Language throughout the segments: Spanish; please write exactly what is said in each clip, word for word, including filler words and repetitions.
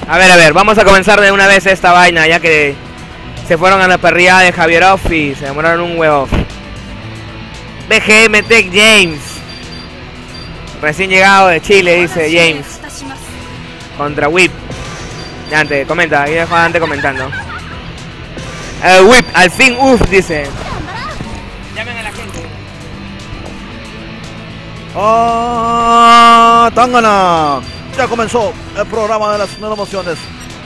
A ver, a ver, vamos a comenzar de una vez esta vaina, ya que se fueron a la perrilla de Javierov y se demoraron un huevo. B G M Tech James. Recién llegado de Chile, dice James. Contra Whip. Dante, comenta, aquí dejo a Dante comentando. Uh, Whip, al fin, uff, dice. Llamen a la gente. ¡Ah! ¡Tangana! Ya comenzó el programa de las nuevas emociones.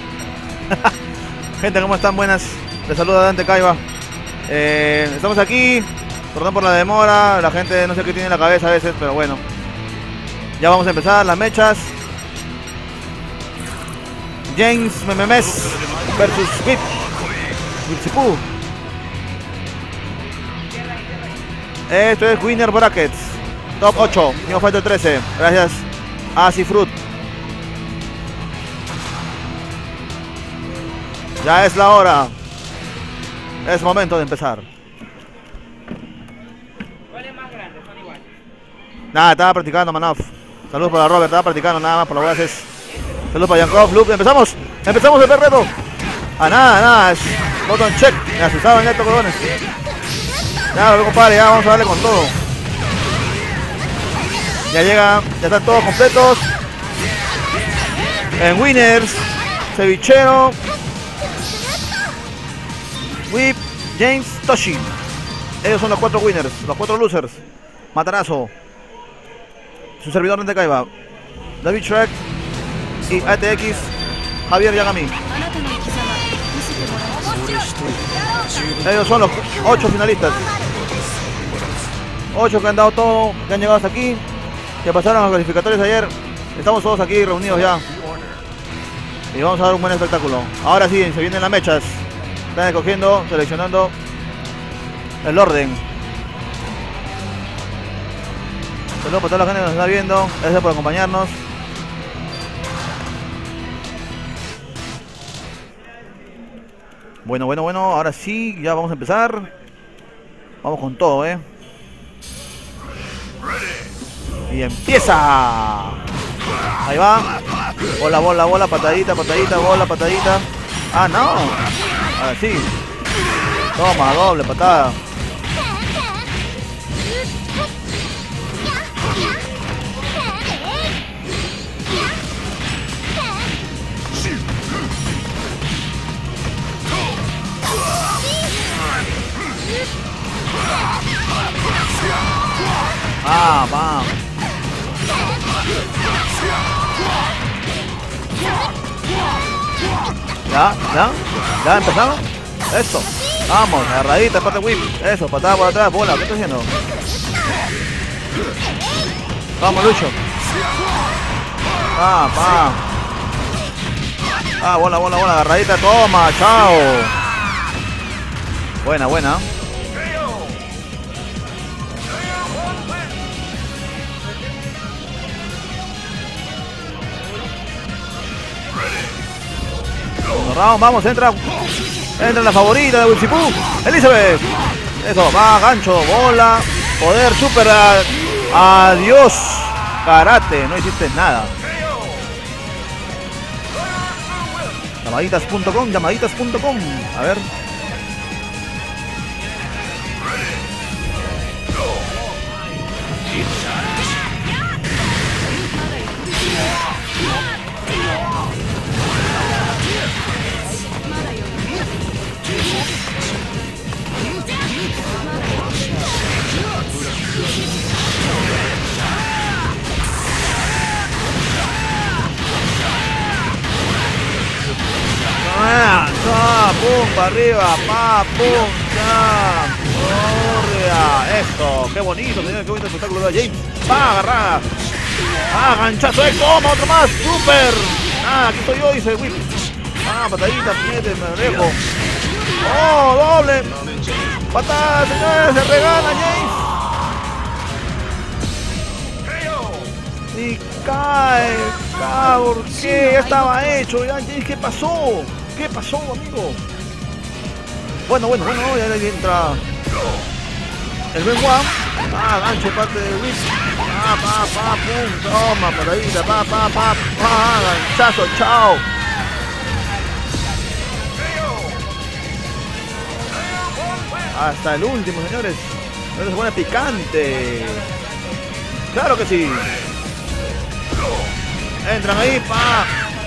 Gente, ¿cómo están? Buenas. Les saluda Dante Caiba. Eh, estamos aquí. Perdón por la demora. La gente no sé qué tiene en la cabeza a veces, pero bueno. Ya vamos a empezar las mechas. James Mememes versus Whip. Whipsipoo. Esto es Winner Brackets. Top ocho. Neo Fighter trece. Gracias a Cifrut. Ya es la hora. Es momento de empezar. ¿Cuál es más grande? Son iguales. Nada, estaba practicando, Manoff. Saludos para Robert, estaba practicando nada más por las bases. Saludos para Yankov, Luke. Empezamos. Empezamos el perreto. Ah, nada, nada. Es botón check. Me asustaban estos cordones. Ya, lo compadre, ya vamos a darle con todo. Ya llega, ya están todos completos. En Winners, Cevichero, Whip, James, Toshi. Ellos son los cuatro winners, los cuatro losers. Matarazo. Su servidor de Caiba. David Shrek y A T X, Javier Yagami. Ellos son los ocho finalistas. ocho que han dado todo, que han llegado hasta aquí, que pasaron a los clasificatorios ayer. Estamos todos aquí reunidos ya. Y vamos a dar un buen espectáculo. Ahora sí, se vienen las mechas. Están escogiendo, seleccionando el orden. Saludos para toda la gente que nos está viendo. Gracias por acompañarnos. Bueno, bueno, bueno. Ahora sí, ya vamos a empezar. Vamos con todo, eh. Y empieza. Ahí va. Bola, bola, bola, patadita, patadita, bola, patadita. Ah, no. Ahora sí. Toma, doble patada. Ah, va. Ya, ya, ya empezaron. Eso. Vamos, agarradita, pata whip. Eso, patada por atrás, bola. ¿Qué está haciendo? Vamos, Lucho. Ah, pa. Ah, bola, bola, bola. Agarradita, toma, chao. Buena, buena. Vamos, entra. Entra la favorita de Whipsipoo. Elizabeth. Eso, va, gancho, bola. Poder, super. A... Adiós. Karate, no hiciste nada. Llamaditas punto com, llamaditas punto com. A ver. Ah, ah, pum, para arriba, pa, pum, ya, correa, eso, qué bonito, señor, qué bonito espectáculo de James, va, agarrada, ah, ganchazo, eh, toma, otro más, super, ah, aquí estoy yo, dice Whip, ah, patadita, piede, me alejo, oh, doble, patada, señores, se regala James, y cae, cae, ¿por qué? Ya estaba hecho, ya, James, ¿qué pasó? ¿Qué pasó, amigo? Bueno, bueno, bueno, ya ahí entra el Ben One. Ah, gancho parte de Whip. Ah, pa, pa, pum, toma, patadita, pa, pa, pa, pa, ganchazo, chao. Hasta el último, señores. Esto se pone picante. Claro que sí. Entran ahí, pa.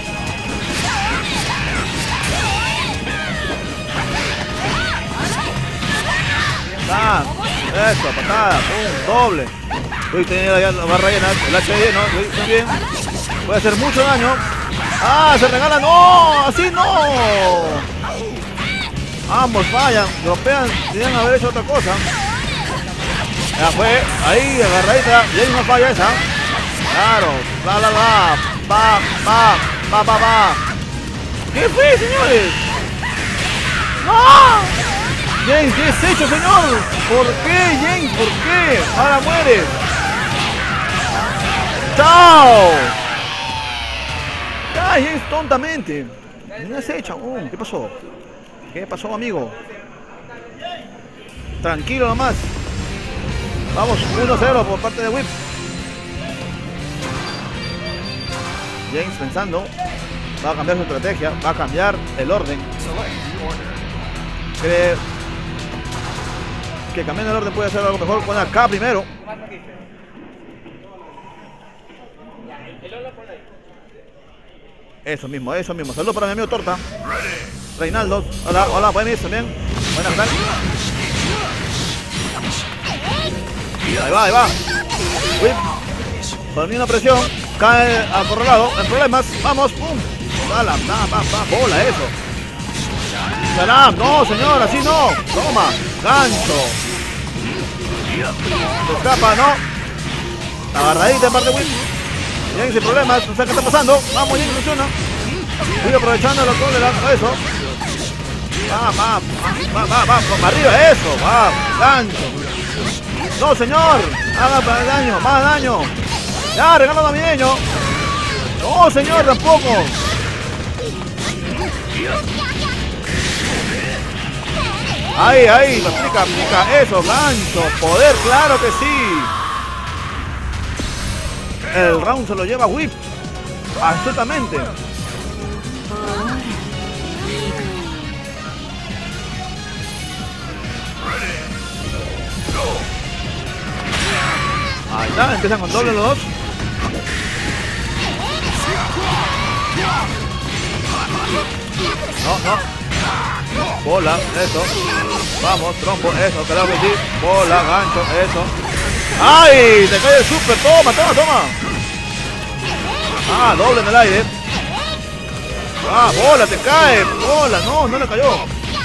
Ah, eso, patada, pum, doble. Uy, tenía ya la barra llena, el H D, ¿no? Uy, muy bien. Puede hacer mucho daño. Ah, se regala, no, así no. Ambos fallan, golpean, debían haber hecho otra cosa. Ya fue, ahí, agarradita, y ahí no falla esa. Claro, la la la, pa, pa, pa, pa, pa. ¿Qué fue, señores? ¡No! James, ¿qué has hecho, señor? ¿Por qué, James? ¿Por qué? Ahora mueres. ¡Chao! Ya, James, tontamente. ¿Qué has hecho? Uh, ¿Qué pasó? ¿Qué pasó, amigo? Tranquilo nomás. Vamos, uno cero por parte de Whip. James pensando. Va a cambiar su estrategia. Va a cambiar el orden. Cree que cambiando el orden puede hacer algo mejor. Pone acá primero. Eso mismo, eso mismo. Saludos para mi amigo Torta. Reinaldo. Hola, hola, buenas también. Buenas tardes. Ahí va, ahí va. Whip. Poniendo presión. Cae acorralado. En problemas. Vamos, pum. Dala, da, va, va, bola, eso. Salam, no, señor, así no. Toma, gancho. Se escapa, ¿no? Agarradita en parte de Whip. Bien, sin problemas, no sé qué está pasando. Vamos, bien, funciona. Voy aprovechando los goles, eso. Va, va, va, va, va, va, arriba, eso, va, gancho. No, señor, haga daño, más daño. Ya, regalo navideño. No, señor, tampoco. Ahí, ahí, aplica, aplica, eso, gancho, poder, claro que sí. El round se lo lleva Whip. Absolutamente. Ahí está, empiezan con doble los dos. No, no. Bola, eso. Vamos, trompo, eso, claro que sí. Bola, gancho, eso. ¡Ay! Te cae el super, toma, toma, toma. Ah, doble en el aire. Ah, bola, te cae. Bola, no, no le cayó.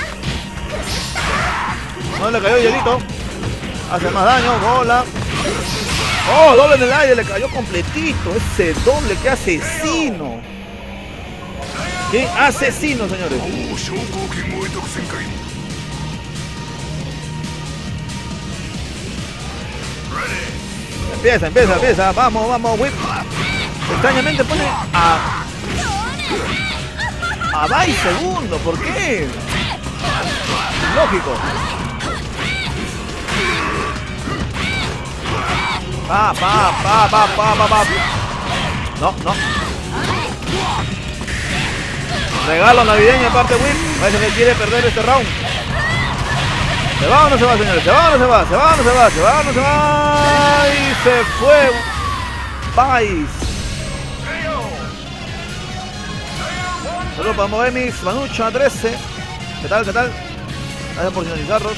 No le cayó el hielito. Hace más daño, bola. Oh, doble en el aire, le cayó completito. Ese doble, qué asesino. ¡Qué asesino, señores! Empieza, empieza, empieza. Vamos, vamos, Whip. Extrañamente pone a... a Bai segundo. ¿Por qué? Lógico. Pa, pa, pa, pa, pa, pa, pa. No, no. Regalo navideño en parte Whip. Parece que quiere perder este round. ¿Se va o no se va, señores? ¿Se va o no se va? ¿Se va o no se va? ¿Se va o no se va? Y se fue. Pais. Saludos para Moemis, Manucha trece. ¿Qué tal? ¿Qué tal? Gracias por sintonizarlos.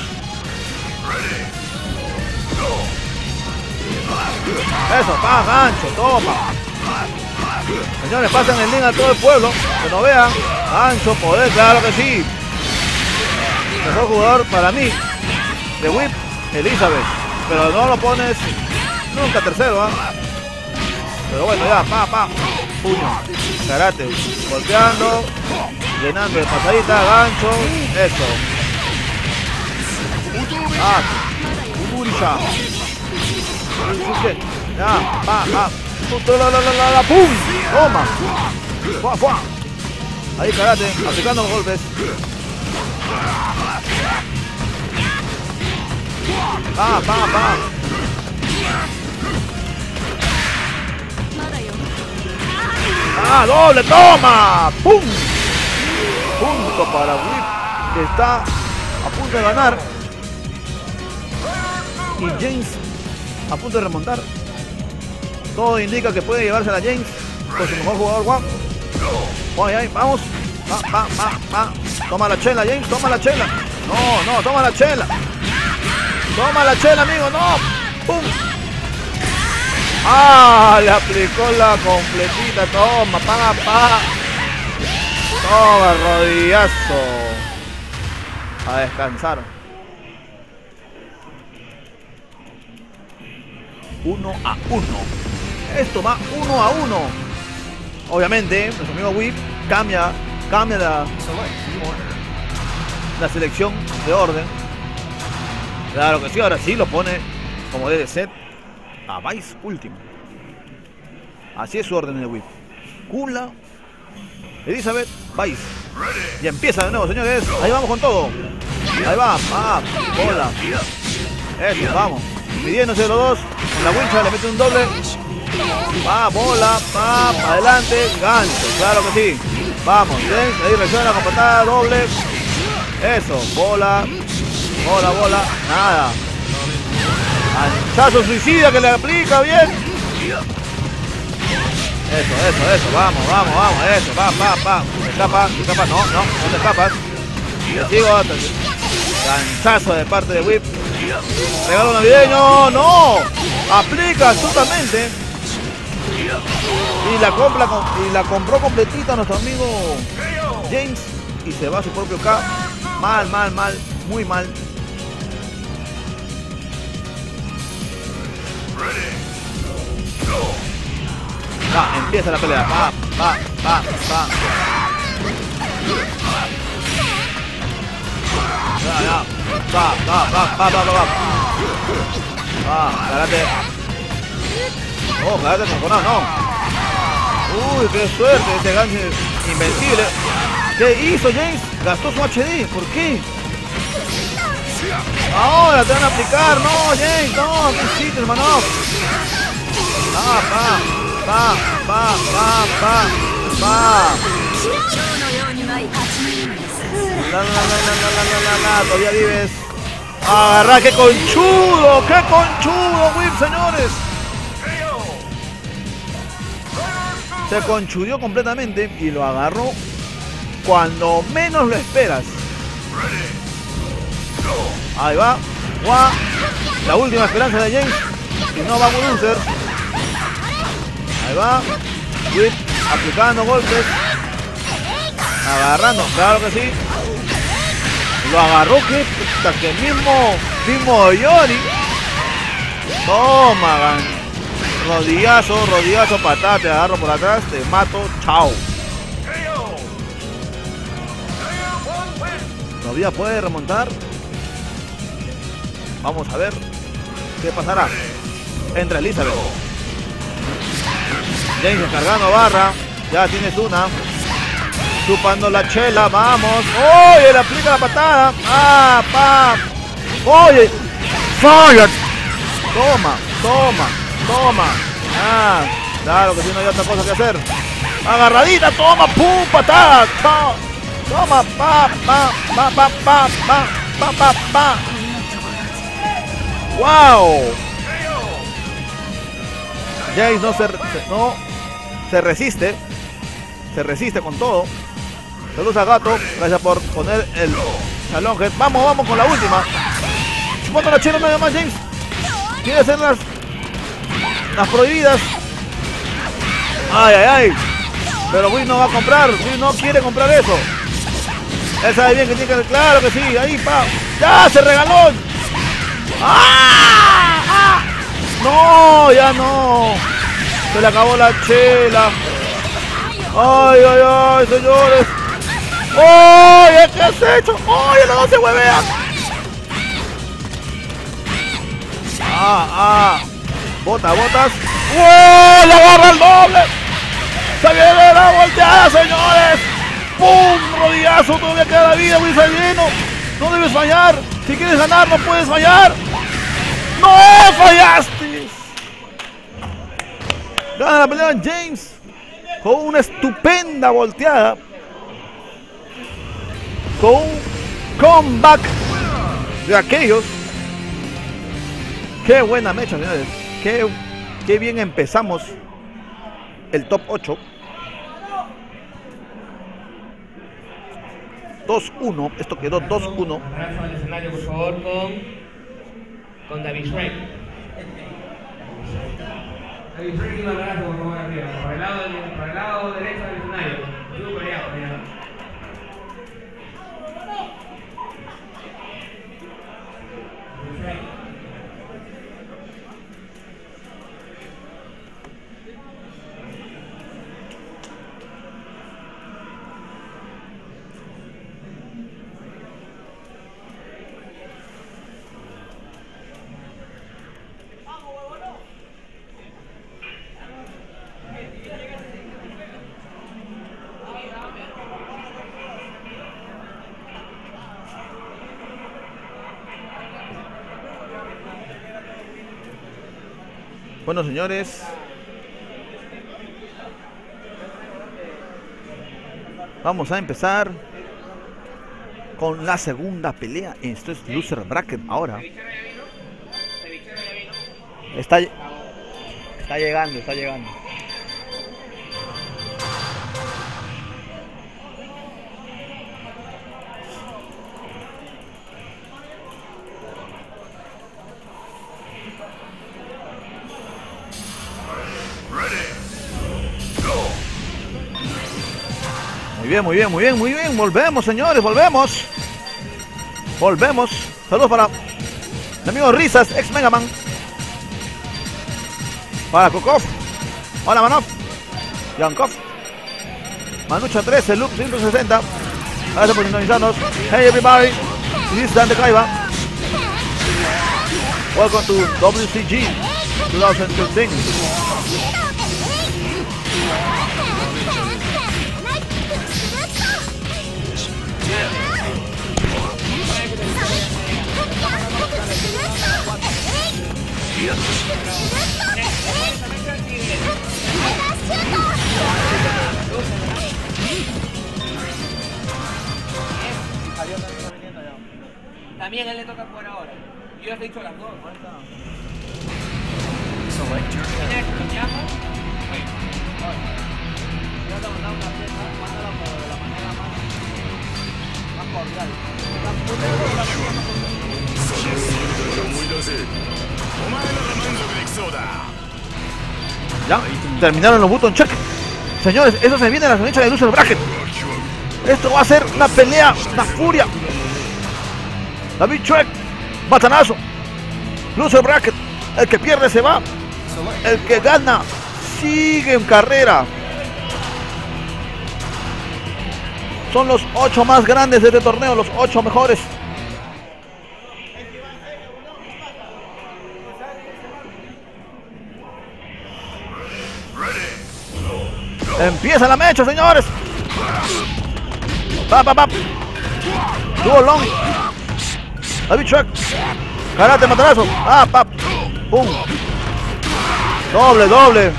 Eso, pa, gancho, toma. Señores, pasen el link a todo el pueblo. Que no vean. Gancho, poder, claro que sí. Mejor jugador para mí de Whip, Elizabeth. Pero no lo pones nunca tercero, ¿ah? ¿eh? Pero bueno, ya, pa, pa. Puño, karate, golpeando, llenando de pasadita, gancho, eso. Ah, Urisha. Ya, pa, pa. La, la, la, la, la, ¡pum! Toma. Fua, fua. Ahí karate, aplicando los golpes. Pa, pa, pa. Ah, doble, toma. ¡Pum! Punto para Whip, que está a punto de ganar. Y James a punto de remontar. Todo indica que puede llevarse a la James con su mejor jugador, Juan. Oye, ahí, vamos. Va, va, va, va. Toma la chela, James, toma la chela. No, no, toma la chela. Toma la chela, amigo, no. ¡Pum! ¡Ah! Le aplicó la completita. Toma, pa, pa. Toma, rodillazo. A descansar. Uno a uno. Esto va uno a uno. Obviamente, nuestro amigo Whip cambia, cambia la, la selección de orden. Claro que sí, ahora sí lo pone como debe ser a Vice último. Así es su orden de Whip. Kula, Elizabeth, Vice. Y empieza de nuevo, señores. Ahí vamos con todo. Ahí va, ah, bola. Eso, vamos. Midiéndose los dos. Con la wincha le mete un doble. Va, bola, va, adelante, gancho, claro que sí. Vamos, James, ahí reacciona con patada doble. Eso, bola, bola, bola, nada. Ganchazo suicida que le aplica bien. Eso, eso, eso, vamos, vamos, vamos, eso, va, va, va. Escapa, escapa, no, no, no te escapas. Yo sigo, ganchazo de parte de Whip. Regalo navideño, no. Aplica absolutamente. Y la, compra, y la compró completita nuestro amigo James. Y se va a su propio K. Mal, mal, mal. Muy mal. Va, empieza la pelea. Va, va, va, va. Ya, ya. Va, va, va, va, va, va, va. Va, karate. Oh, karate con Conan, no. Uy, qué suerte ese gancho invencible. ¿Qué hizo James? Gastó su H D. ¿Por qué? Ahora te van a aplicar. No, James, no. ¿Qué hiciste, hermano? Va, va, va, va, va, va, va. La, la, la, la, la, la, la, la, todavía vives. Agarra, qué conchudo, qué conchudo, Whip, señores. Se conchudió completamente y lo agarró cuando menos lo esperas. Ahí va. Gua. La última esperanza de James. Y no va a Bulldozer. Ahí va. Whip aplicando golpes. Agarrando, claro que sí. Lo agarró que hasta que mismo mismo Yori. Toma, gan. Rodillazo, rodillazo, patada, te agarro por atrás, te mato, chao. Todavía puede remontar. Vamos a ver qué pasará. Entra Elizabeth. James cargando barra. Ya tienes una. Chupando la chela, vamos. Oye, le aplica la patada. Ah, pa. Oye. Fire. Toma, toma, toma. Ah, claro que si no hay otra cosa que hacer. Agarradita, toma, pum, patada. Chao. Toma, pa, pa, pa, pa, pa, pa, pa, pa, pa. Wow. James no se, no se resiste. Se resiste con todo. Saludos a Gato. Gracias por poner el salón head. Vamos, vamos con la última. Chupando la chela nada más, James. Quiere hacer las, las prohibidas. Ay, ay, ay. Pero Will no va a comprar. Will no quiere comprar eso. Él sabe bien que tiene que... Claro que sí. Ahí, pa. ¡Ya! ¡Se regaló! ¡Ah! ¡Ah! ¡No! ¡Ya no! Se le acabó la chela. ¡Ay, ay, ay, señores! ¡Oye, qué has hecho! ¡Oye, los dos se huevean! ¡Ah, ah! ¡Bota, botas! ¡Oh! ¡Le agarra el doble! ¡Se viene la volteada, señores! ¡Pum! ¡Rodillazo! Todavía queda la vida, muy lleno. No debes fallar. Si quieres ganar, no puedes fallar. ¡No fallaste! Gana la pelea James con una estupenda volteada. Con un comeback de aquellos. Qué buena mecha, señores. Qué, qué bien empezamos el top ocho. dos uno. Esto quedó dos uno. Abrazo al escenario, por favor, con, con David Shrek. David Shrek y un abrazo, por favor, arriba. Por el lado, por el lado derecho del escenario. Tú por allá, por allá. Bueno, señores, vamos a empezar con la segunda pelea. Esto es Loser Bracket ahora. Está, está llegando, está llegando. Muy bien, muy bien, muy bien, muy bien. Volvemos, señores, volvemos. Volvemos. Saludos para mi amigo Risas, ex Megaman. Para Kokov. Hola, Manov. Yankov. Manucha trece, Loop ciento sesenta. Gracias por sintonizarnos. Hey, everybody. This is Dante Kaiba. Welcome to W C G twenty fifteen. También él le toca por ahora. Yo ya te he dicho las dos. Select your ¿Tienes que lo llamo? Yo te mandaba una pieza, mándala por de la manera más, más cordial. Ya, terminaron los button check. Señores, eso se viene a la fecha de Loser Bracket. Esto va a ser una pelea, una furia. David Shrek, batanazo. Loser Bracket, el que pierde se va. El que gana sigue en carrera. Son los ocho más grandes de este torneo, los ocho mejores. Empieza la mecha, señores. Pa, pa, pa. Duo long. David Shrek. Karate matarazo. Ah, pa. Pum. Doble, doble.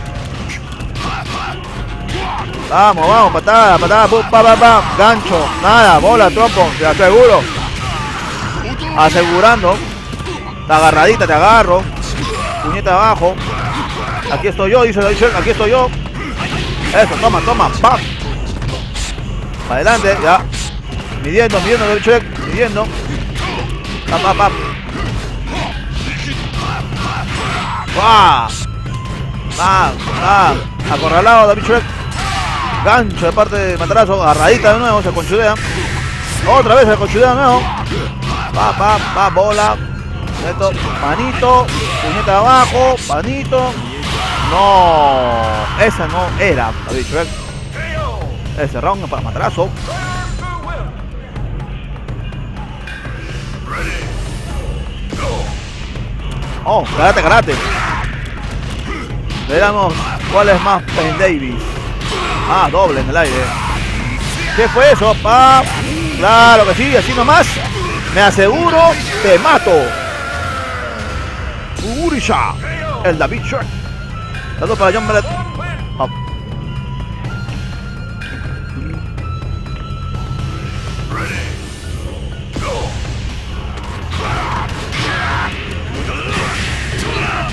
Vamos, vamos, patada, patada, pum, pa, pa, pa. Gancho. Nada, bola, trompo. Te aseguro. Asegurando. La agarradita, te agarro. Puñeta abajo. Aquí estoy yo, dice David Shrek. Aquí estoy yo. Eso, toma, toma, pam. Para adelante, ya. Midiendo, midiendo, David Shrek, midiendo. Pam, pam, pam. ¡Wow! ¡Ah! ¡Ah! Acorralado David Shrek. Gancho de parte de matarazo. Agarradita de nuevo, se conchudea. Otra vez se conchudea de nuevo. Pa, pa, pa, bola. Esto, panito. Puñeta abajo, panito. No, esa no era David Shrek. Ese round para matarazo. Oh, karate, karate. Veamos cuál es más Pen Davis. Ah, doble en el aire. ¿Qué fue eso, pa? Claro que sí, así nomás. Me aseguro, te mato. Urisha, el David Shrek. Saludos para John Bellet. Oh.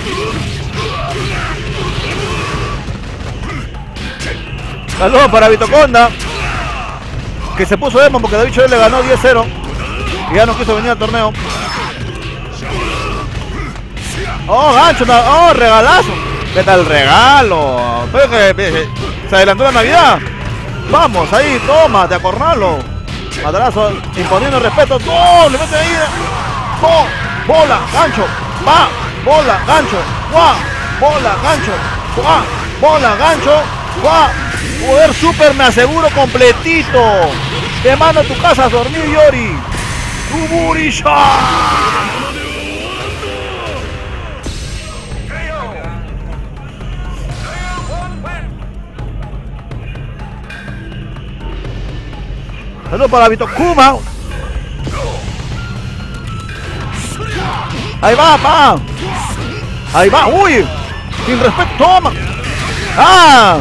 Saludos para Vitoconda, que se puso emo porque David Choret le ganó diez cero y ya no quiso venir al torneo. Oh, gancho, oh, regalazo. ¿Qué tal regalo? Pero que, que se adelantó la Navidad. Vamos, ahí, toma, te acorralo. Madrazo, imponiendo respeto. ¡No! Le mete ahí. ¡Oh! Bola, gancho. Va, bola, gancho. ¡Guau! Bola, gancho. ¡Guau! Bola, gancho. ¡Guau! Poder super, me aseguro completito. Te mando a tu casa a dormir, Yori. ¡Kuburisha! Saludos para Vito Kuma. Ahí va, pa. Ahí va, uy. Sin respeto, toma. Ah.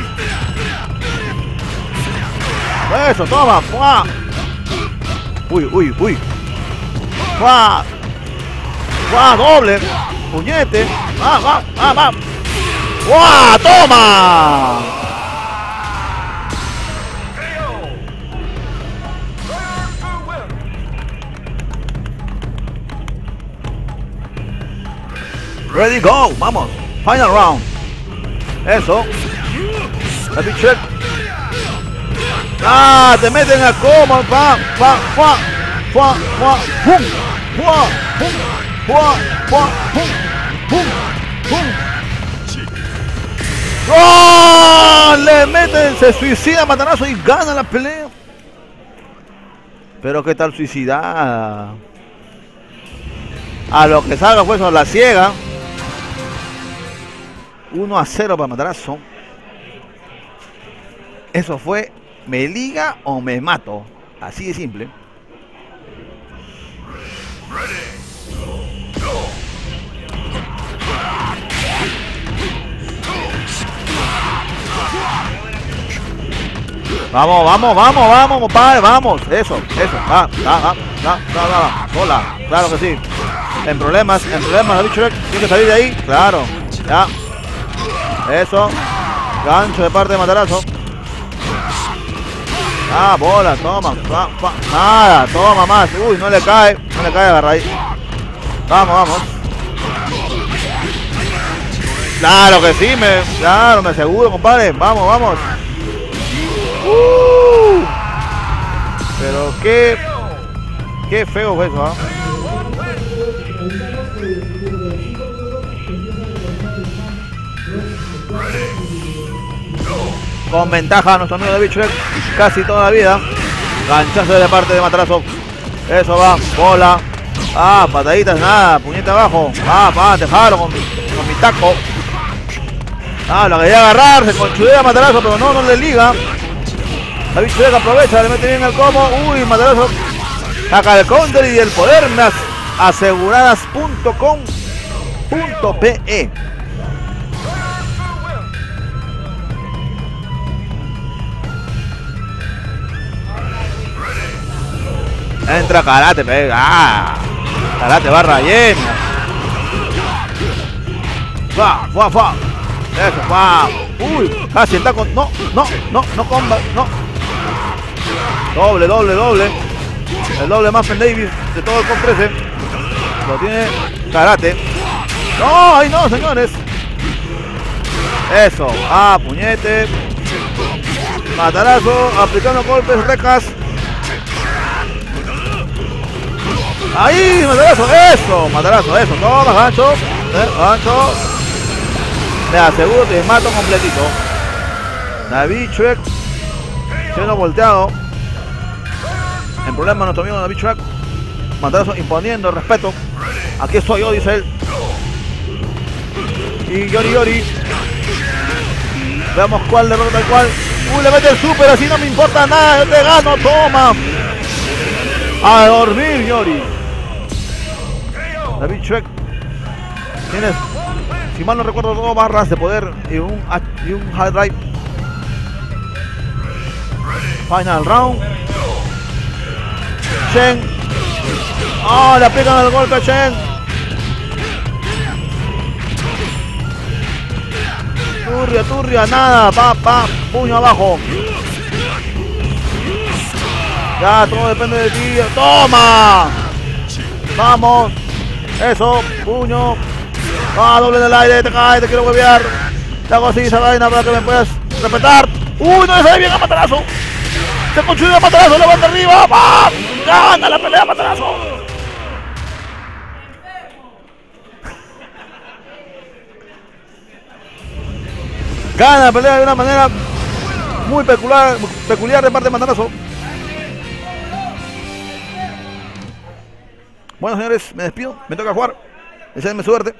Eso, toma. ¡Fua! Uy, uy, uy. ¡Fua! ¡Fua! Doble. Puñete. Va, va, va, va. ¡Fua! ¡Toma! Ready, go, vamos, final round. Eso. David Choret. Ah, te meten a coma, pa, pa, pa, pa, pa, pum, pum, pum, pum, pum, pum, pum. ¡Oh! Le meten, se suicida Matarazo y gana la pelea. Pero qué tal suicidada. A lo que salga pues la ciega. uno a cero para Matarazo. Eso fue, me liga o me mato. Así de simple. Vamos, vamos, vamos, vamos, compadre, vamos. Eso, eso, va, va, va, va, va, va. Hola, claro que sí. En problemas, en problemas, David Choret tiene que salir de ahí. Claro, ya. Eso. Gancho de parte de Matarazo. Ah, bola, toma. Va, va. Nada, toma más. Uy, no le cae. No le cae, agarra ahí. Vamos, vamos. Claro que sí, me, claro, me aseguro, compadre. Vamos, vamos. Uh, pero qué. Qué feo fue eso, ¿ah? ¿eh? Con ventaja a nuestro amigo David Choret casi toda la vida. Ganchazo de parte de Matarazo. Eso va, bola. Ah, pataditas, nada, puñete abajo. Ah, pa, te jalo con, con mi taco. Ah, lo quería agarrar, se conchudea Matarazo, pero no, no le liga. David Choret aprovecha, le mete bien el como. Uy, Matarazo saca el counter y el poder más aseguradas punto com punto pe. Entra Karate, pega. Ah, Karate barra llena. Va, va, va. Eso, va. Uy, casi está con. No, no, no, no comba, no. Doble, doble, doble. El doble más en Davis de todo el comprese. Lo tiene Karate. No, ay no, señores. Eso, ah, puñete. Matarazo, aplicando golpes recas. Ahí, Matarazo, eso, Matarazo, eso, toma, gancho, eh, gancho. Me aseguro que mato completito. David Choret siendo volteado. En problema nuestro amigo David Choret. Matarazo imponiendo respeto. Aquí estoy yo, dice él. Y Yori Yori. Veamos cuál derrota el cual. Uy, le mete el super, así no me importa nada, yo te gano, toma. A dormir, Yori. David Choret. Tienes, si mal no recuerdo, dos barras de poder y un, y un hard drive. Final round. Chen. Oh, le aplican el golpe a Chen. Turria, turria, nada. Pa, pa, puño abajo. Ya, todo depende de ti. ¡Toma! Vamos. Eso, puño. Ah, doble en el aire, te caes, te quiero huevear. Te hago así esa vaina para que me puedas respetar. ¡Uy, no le sale bien a patarazo! ¡Se construye a patarazo, levanta arriba! ¡Va! ¡Gana la pelea a patarazo! Gana la pelea de una manera muy peculiar, peculiar de parte de Matarazo. Bueno, señores, me despido, me toca jugar. Deseenme suerte.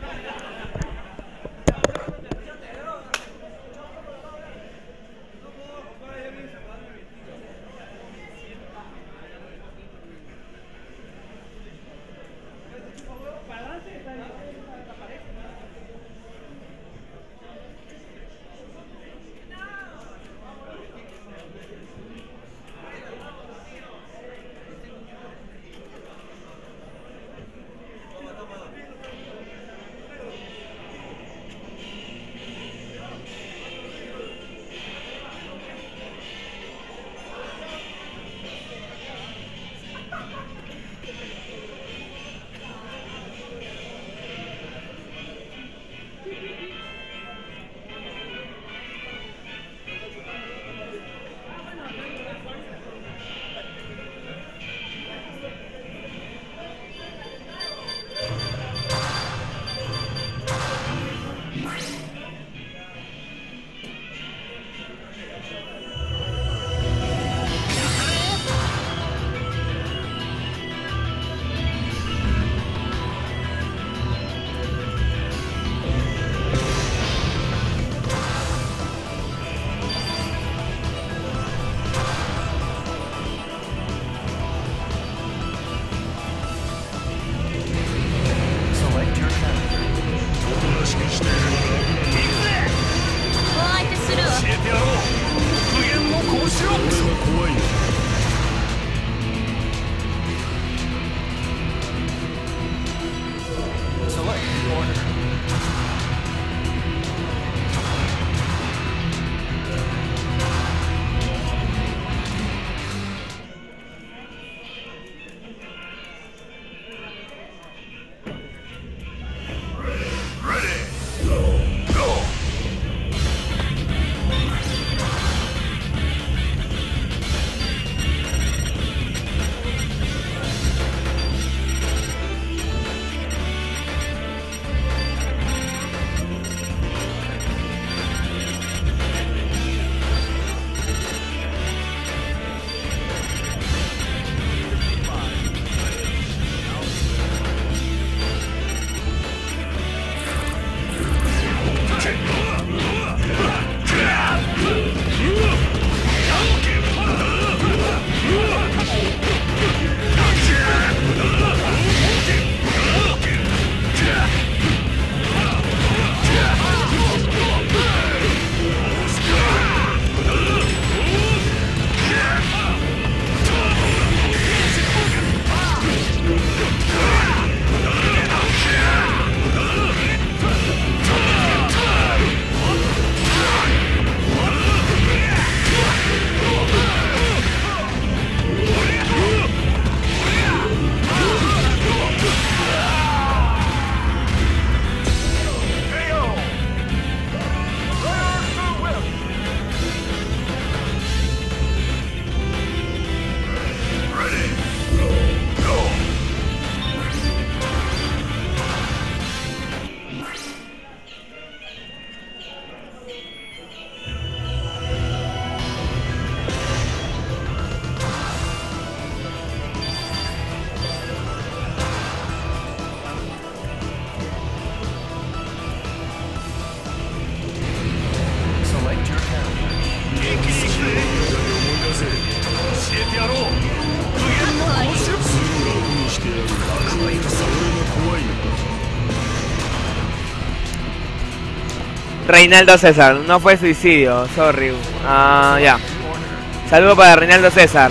Reinaldo César, no fue suicidio, sorry. Ah, ya. Saludo para Reinaldo César.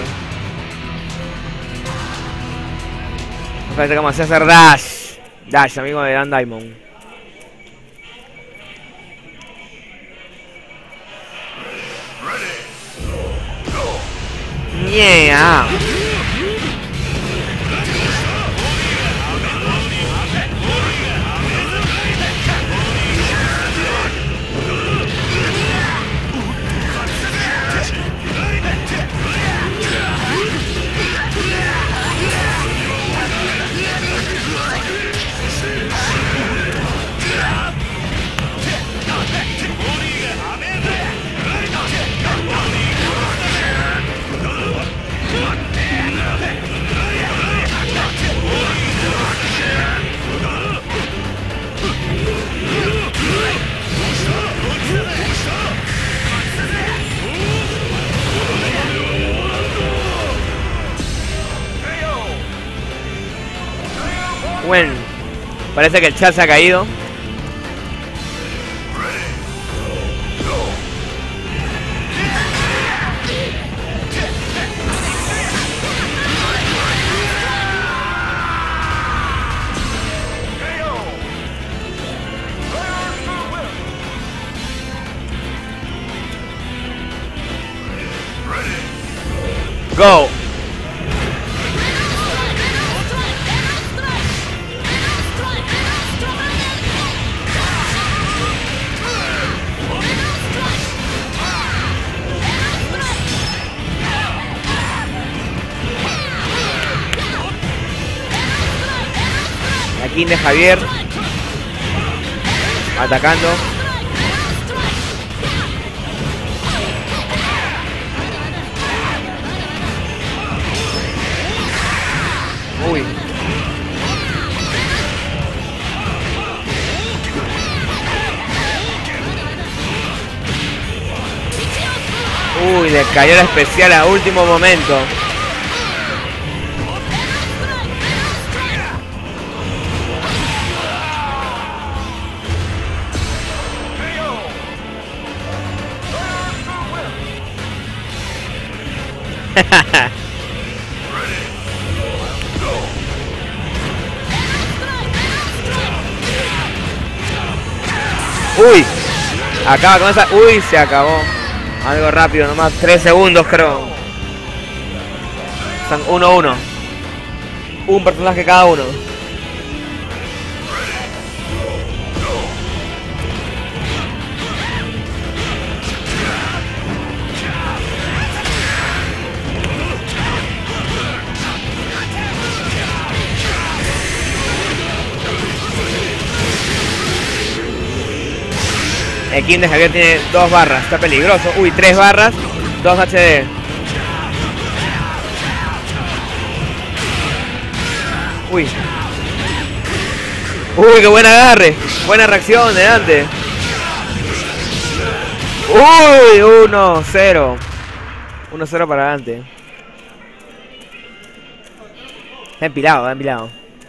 Me parece como César Dash. Dash, amigo de Dan Diamond. Yeah. Bueno, parece que el chat se ha caído. Go. Aquí de Javier atacando. Uy. Uy, le cayó la especial a último momento. Uy, acaba con esa. Uy, se acabó. Algo rápido, nomás tres segundos creo. Están uno a uno. Un personaje cada uno. El King de Javier tiene dos barras, está peligroso. Uy, tres barras, dos H D. Uy. Uy, qué buen agarre. Buena reacción de Dante. Uy, uno cero. uno cero para Dante. Está empilado, está empilado.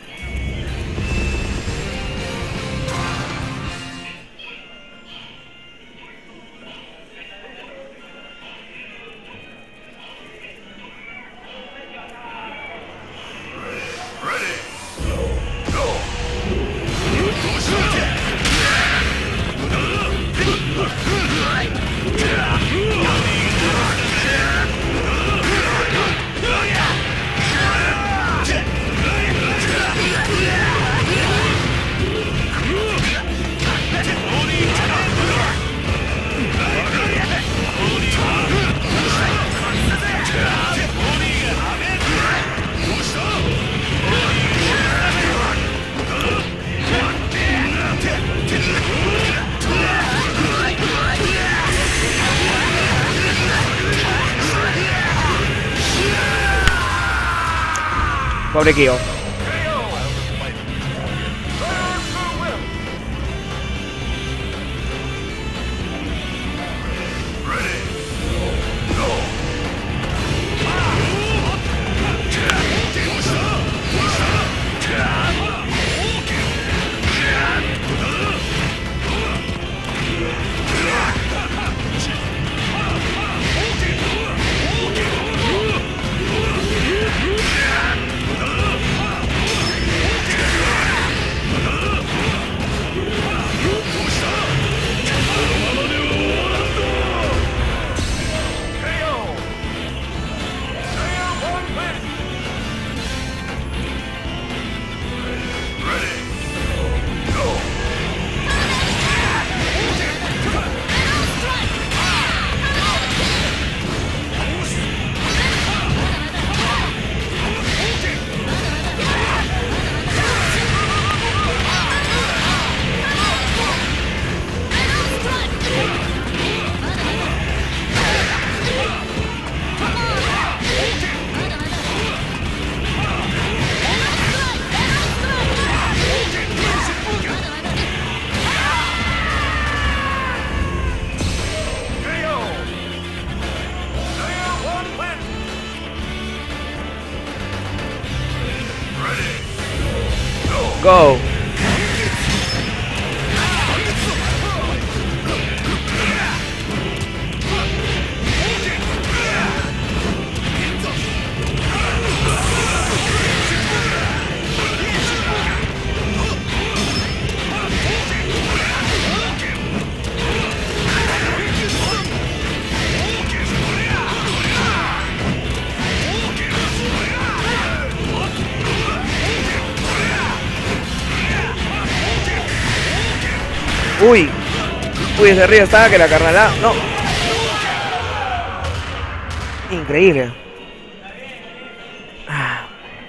Pobre Kyo. go. Uy, uy, ese río estaba que la carnalada, no. Increíble. Ah.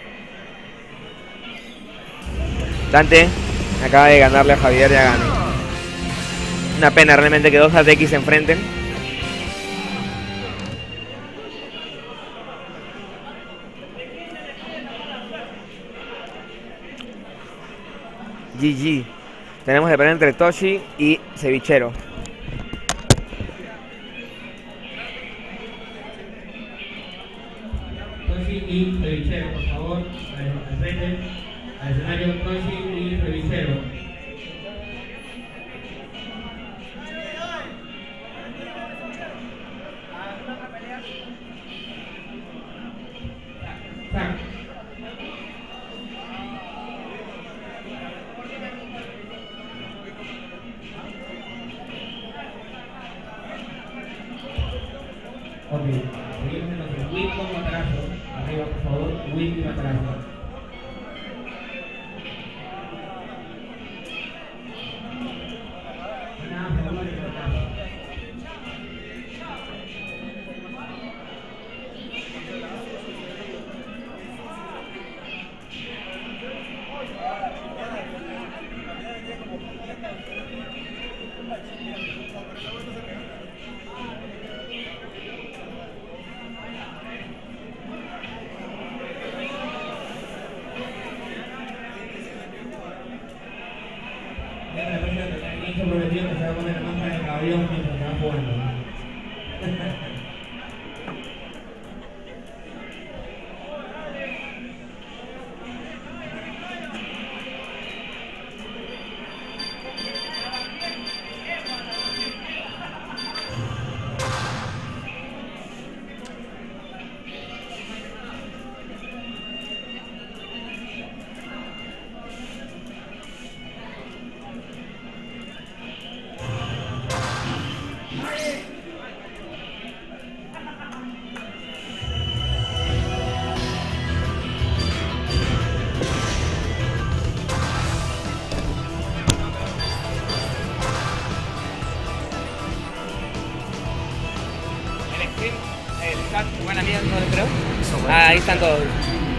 Dante acaba de ganarle a Javier, ya ganó. Una pena realmente que dos A T X se enfrenten. G G. Tenemos de pelea entre Toshi y Cevichero. Toshi y Cevichero, por favor, al frente, al escenario Toshi y Cevichero. Sac. Ok, seguimos entonces. Whip con matarazo. Arriba, por favor. Whip y matarazo. Nada, por favor, y matarazo. Prometido que se va a poner la máscara de caballón mientras se va jugando. Buena mía, no le creo. Ah, ahí están todos.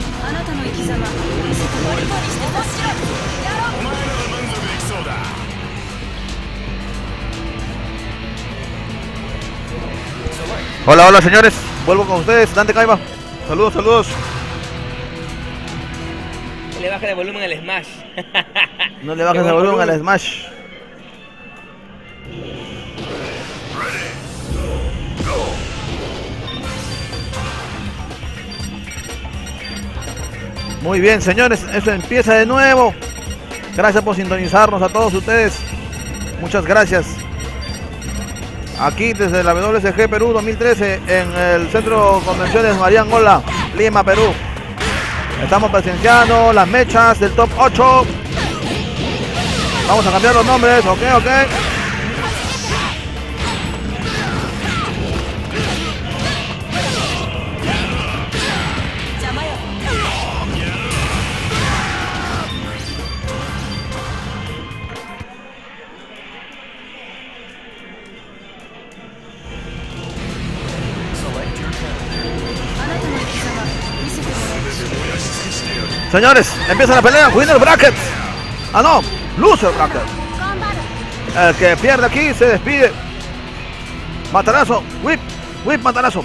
Hola, hola señores, vuelvo con ustedes, Dante Kaiba. Saludos, saludos. No le bajes de volumen al Smash. No le bajes de volumen al Smash. Muy bien, señores, eso empieza de nuevo. Gracias por sintonizarnos a todos ustedes. Muchas gracias. Aquí desde la W S G Perú dos mil trece en el Centro de Convenciones Marián Gola, Lima, Perú. Estamos presenciando las mechas del top ocho. Vamos a cambiar los nombres, ok, ok. Señores, empieza la pelea. Winner Bracket. Ah, no. Loser Bracket. El que pierde aquí se despide. Matarazo. Whip. Whip, matarazo.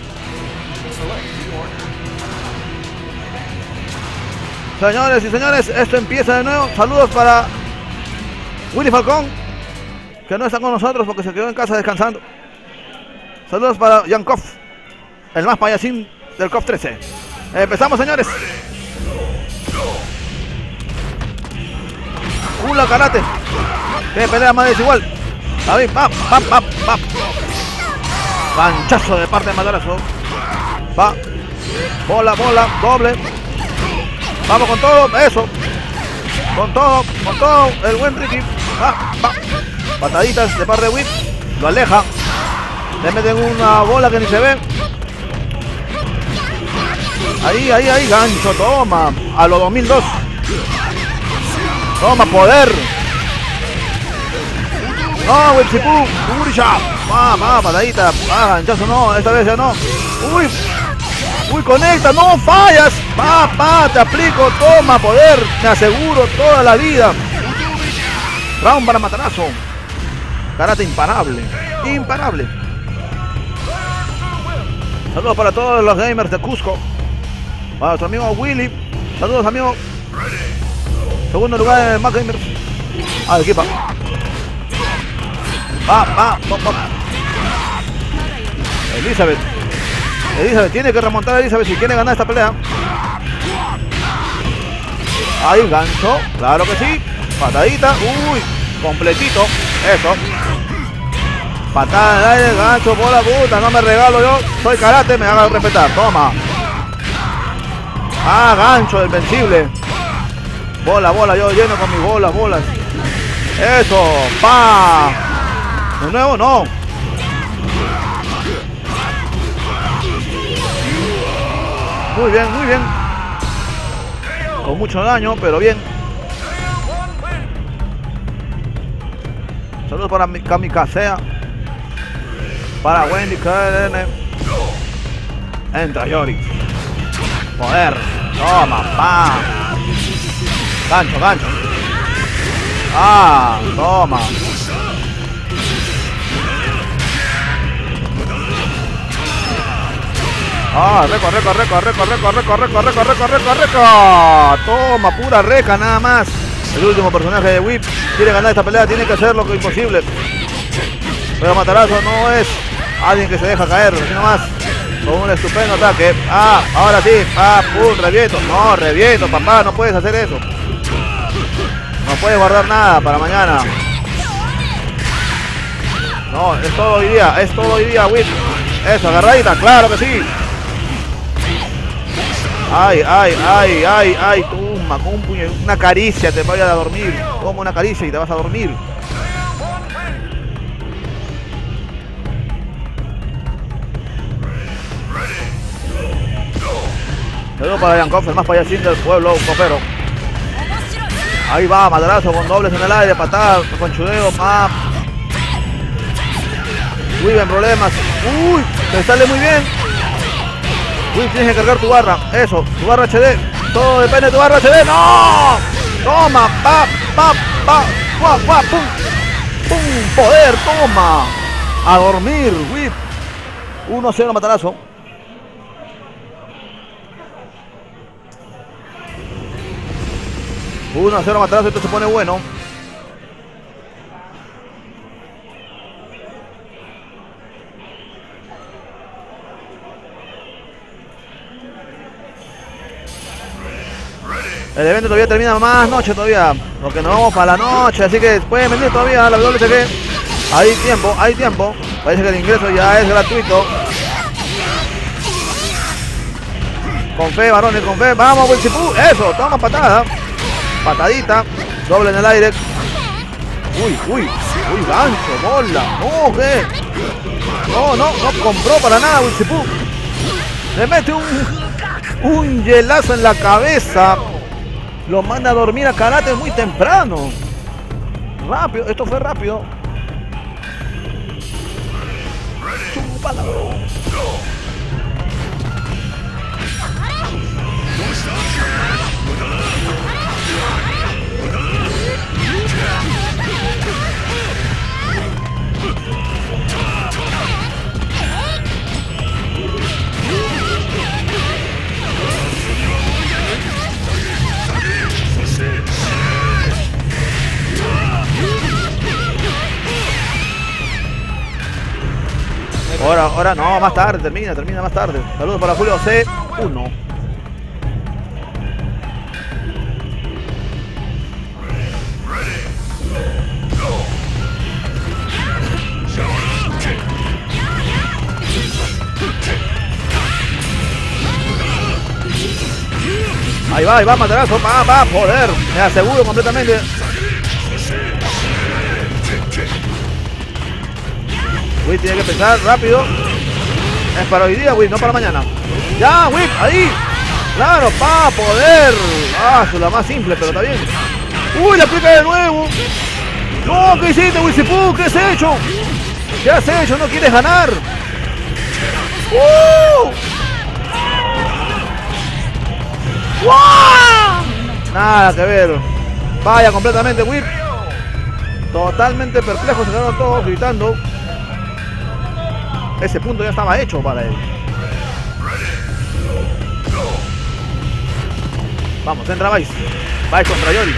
Señores y señores, esto empieza de nuevo. Saludos para Willy Falcón, que no está con nosotros porque se quedó en casa descansando. Saludos para Yankov, el más payasín del C O F trece. Empezamos, señores. Ula karate. Qué pelea más desigual. David, va, va, va, va. Ganchazo de parte de Madrazo. Va. Bola, bola, doble. Vamos con todo, eso. Con todo, con todo. El buen Ricky. Va, va. Pataditas de parte de Whip. Lo aleja. Le meten una bola que ni se ve. Ahí, ahí, ahí. Gancho, toma. A los dos mil dos. Toma, poder. No, Whipsipoo. Urisha. Va, va, patadita. Va, ganchazo no. Esta vez ya no. Uy. Uy, conecta. No fallas. Va, va, te aplico. Toma, poder. Me aseguro toda la vida. Round para Matarazo. Karate imparable. Imparable. Saludos para todos los gamers de Cusco. Para nuestro amigo Willy. Saludos, amigo. Segundo lugar en el Mac Gamers. Ah, equipa. Va, va, va, va. Elizabeth. Elizabeth tiene que remontar a Elizabeth si quiere ganar esta pelea. Ahí, gancho. Claro que sí. Patadita. Uy, completito. Eso. Patada en el aire, gancho, bola, puta. No me regalo yo. Soy karate, me hagan respetar. Toma. Ah, gancho, invencible. Bola, bola, yo lleno con mis bolas, bolas. Eso, pa. De nuevo, no. Muy bien, muy bien. Con mucho daño, pero bien. Saludos para mi Kamikazea. Para Wendy K N. Entra Yori. Poder. Toma, pa. Gancho, gancho. Ah, toma. Ah, reco, reco, reco, reco, reco, reco, reco, reco, reco, reco, reco. Toma, pura reca nada más. El último personaje de Whip quiere ganar esta pelea, tiene que hacer lo que es imposible. Pero Matarazo no es alguien que se deja caer, sino más con un estupendo ataque. Ah, ahora sí. Ah, pum, reviento. No, reviento, papá, no puedes hacer eso. No puedes guardar nada para mañana. No, es todo hoy día, es todo hoy día, Whip. Eso, agarradita, claro que sí. Ay, ay, ay, ay, ay, toma, con un puño, una caricia te vayas a dormir. Toma una caricia y te vas a dormir. Saludos para Yankov, el más payasín del pueblo, copero. Ahí va, madrazo con dobles en el aire, patada, con chudeo, más. Uy, en problemas. Uy, te sale muy bien. Uy, tienes que cargar tu barra. Eso, tu barra H D. Todo depende de tu barra H D. ¡No! Toma, pa, pa, pa, pa, pa, pum. Pum, poder, toma. A dormir, Whip. uno cero Matarazo. uno cero Matarazo, esto se pone bueno. El evento todavía termina más noche todavía, porque nos vamos para la noche, así que pueden venir todavía a la W C G. Hay tiempo, hay tiempo. Parece que el ingreso ya es gratuito. Con fe, varones, con fe. Vamos, Whipsipoo. Eso, toma patada. Patadita, doble en el aire. Uy, uy, uy, gancho, bola. No, ¿qué? No, no, no compró para nada Whipsipoo. Le mete un, un hielazo en la cabeza. Lo manda a dormir a karate muy temprano. Rápido, esto fue rápido. Chúpala. Ahora, ahora no, más tarde, termina, termina más tarde. Saludos para Julio C uno. Ready. Ahí va, ahí va, matarazo. Va, va, joder. Me aseguro completamente. Whip tiene que pensar rápido. Es para hoy día, Whip, no para mañana. Ya, Whip, ahí. Claro, pa, poder. Ah, es la más simple, pero está bien. Uy, la aplica de nuevo. No, ¿qué hiciste, Wisipu? ¿Qué has hecho? ¿Qué has hecho? ¿No quieres ganar? ¡Uh! ¡Wow! Nada que ver. Vaya completamente, Whip. Totalmente perplejos, se quedaron todos gritando. Ese punto ya estaba hecho para él. Vamos, entra Vice. Vice contra Yori.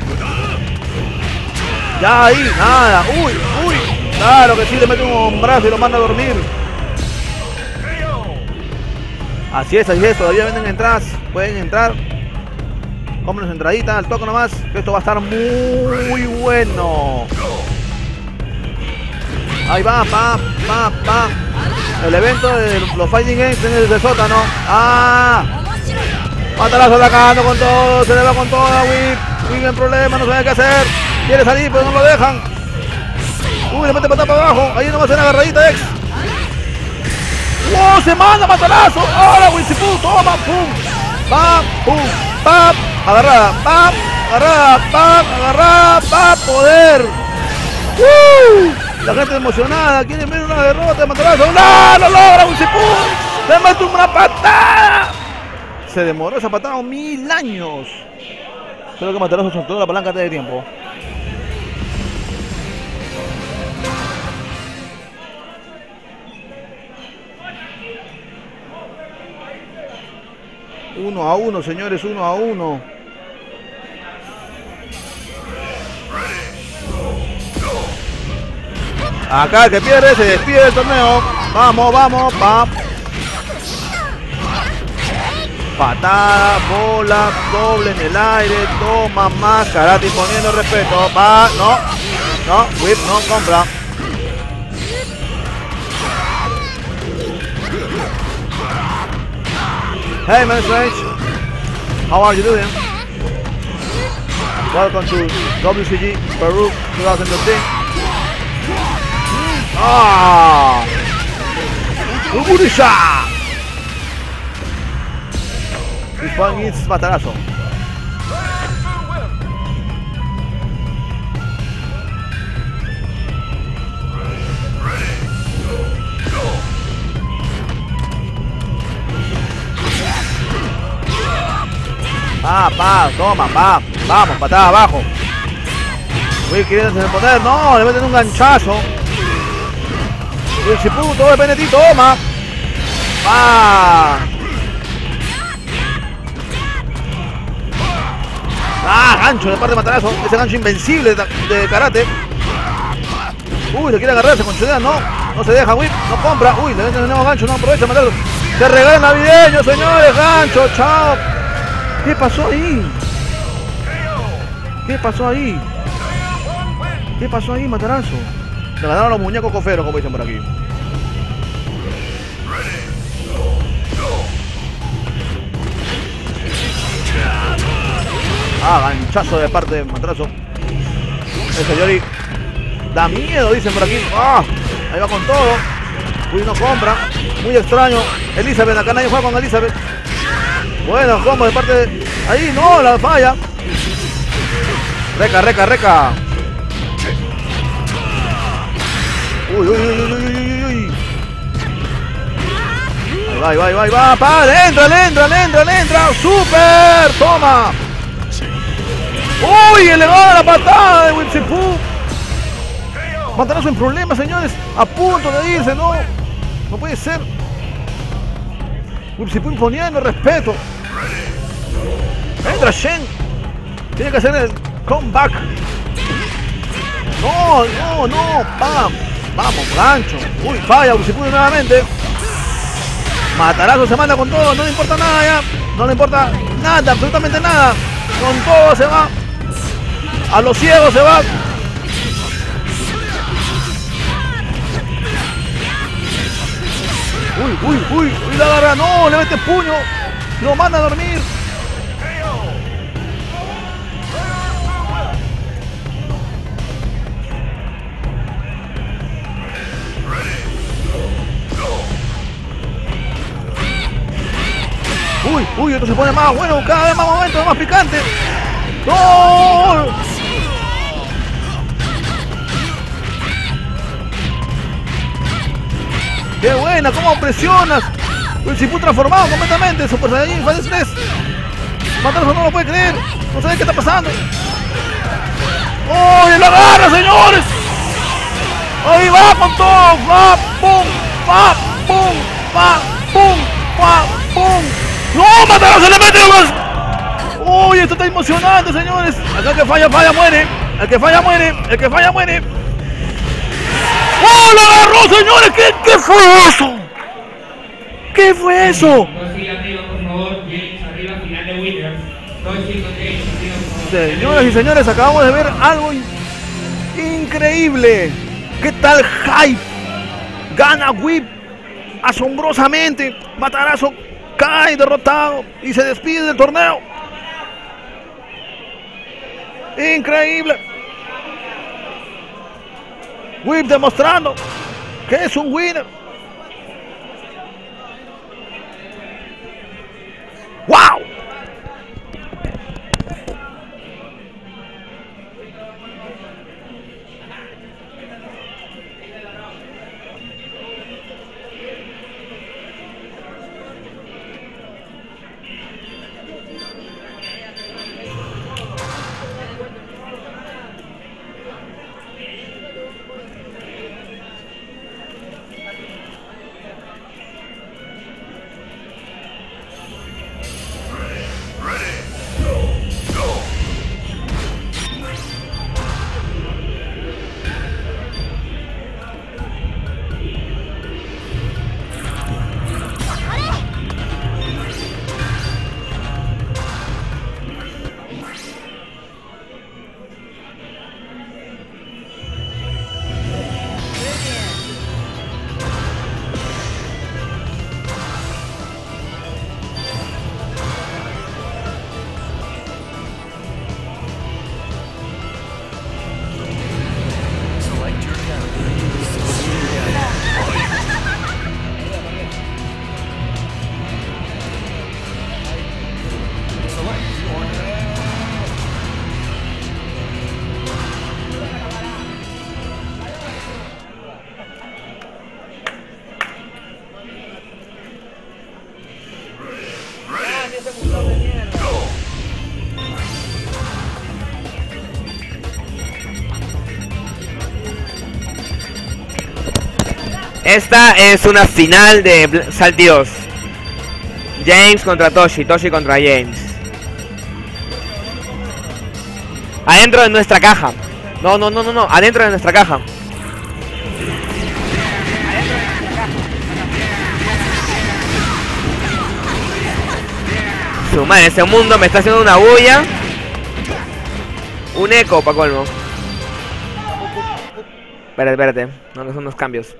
Ya ahí, nada. Uy, uy. Claro que sí, le mete un brazo y lo manda a dormir. Así es, así es. Todavía venden entradas. Pueden entrar. Compren su entradita, al toque nomás. Que esto va a estar muy bueno. Ahí va, pa, pa, pa. El evento de los Fighting Games en el sótano. ¡Ah! Matarazo atacando con todo. Se le va con toda, Whip. Whip en problema, no sabe qué hacer. Quiere salir, pero no lo dejan. Uy, le mete patada para abajo. Ahí nomás en la agarradita, ex. ¡Wow! Se manda matarazo. ¡Ahora, Wisipu! ¡Toma! ¡Pum! ¡Pam! ¡Pum! ¡Pam! Agarrada. ¡Pam! Agarrada. ¡Pam! Agarrada. ¡Pam! ¡Poder! ¡Uh! La gente emocionada. Quiere ver una derrota de matarazo. ¡No! ¡Lo logra, Wisipu! ¡Le mete una patada! Se demoró esa patada mil años. Creo que matarazo soltó la palanca antes de tiempo. Uno a uno, señores, uno a uno. Acá el que pierde se despide del torneo. Vamos, vamos, vamos. Patada, bola, doble en el aire. Toma más, karate imponiendo respeto. Va, no, no, Whip no compra. Hey man, Strange, how are you doing? Welcome to W C G Peru twenty fifteen. Ah, Uburisha. This one is matarazo. Pa, pa, toma, pa. Vamos, patada abajo. Uy, quieren poner. No, le meten un ganchazo. Y el Wisipu, todo depende de ti, toma. Pa. Ah, gancho de parte de matarazo. Ese gancho invencible de, de karate. Uy, le quiere agarrarse con chudea, no. No se deja, Whip, no compra. Uy, le meten el nuevo gancho, no aprovecha, matarazo. Se regala el navideño, señores. Gancho, chao. ¿Qué pasó ahí? ¿Qué pasó ahí? ¿Qué pasó ahí, matarazo? Le ganaron los muñecos coferos, como dicen por aquí. Ah, ganchazo de parte de matarazo. Ese Yori da miedo, dicen por aquí. Ah, ahí va con todo. Uy, no compra. Muy extraño. Elizabeth, acá nadie juega con Elizabeth. Bueno, combo de parte de... Ahí, no, la falla. Reca, reca, reca. Uy, uy, uy, uy, uy, uy. Ahí va, ahí va, ahí va, ahí va. Pa, le entra, le entra, le entra, le entra. ¡Super! Toma. Uy, elevada la patada de Wisipu. Matarazo en problemas, señores. A punto de irse, no. No puede ser. Wisipu imponiendo respeto. Entra Shen. Tiene que hacer el comeback. No, no, no. Pam. Vamos, gancho. Uy, falla Wisipu nuevamente. Matarazo se manda con todo. No le importa nada ya. No le importa nada, absolutamente nada. Con todo se va. A los ciegos se va. Uy, uy, uy, uy, la agarra, no, le mete puño. Lo manda a dormir. Uy, uy, esto se pone más bueno, cada vez más momento, más picante. ¡No! ¡Qué buena! ¿Cómo presionas? El Shifu transformado completamente. Super Saiyajin fase tres. Mataros no lo puede creer. No sabe qué está pasando. ¡Oh! ¡La agarra, señores! ¡Ahí va con todo! ¡Va! ¡Pum! ¡Va! ¡Pum! ¡Va! ¡Pum! ¡Va! ¡Pum! ¡No! ¡Mataros se le mete más! ¡Uy! Esto está emocionante, señores. Acá el que falla, falla, muere. El que falla, muere. El que falla, muere. ¡Oh! ¡Lo agarró, señores! ¿Qué, qué fue eso? ¿Qué fue eso? Toshi arriba, por favor. James arriba, final de Winners. Toshi con James arriba, por favor. Señoras y señores, acabamos de ver algo in increíble. ¿Qué tal hype? Gana Whip asombrosamente. Matarazo cae derrotado y se despide del torneo. Increíble. Whip demostrando que es un winner. ¡Wow! Esta es una final de Saltidos. James contra Toshi, Toshi contra James. Adentro de nuestra caja. No, no, no, no, no, adentro de nuestra caja. Su madre, ese mundo me está haciendo una bulla. Un eco, pa' colmo. Espérate, espérate. No, no son unos cambios.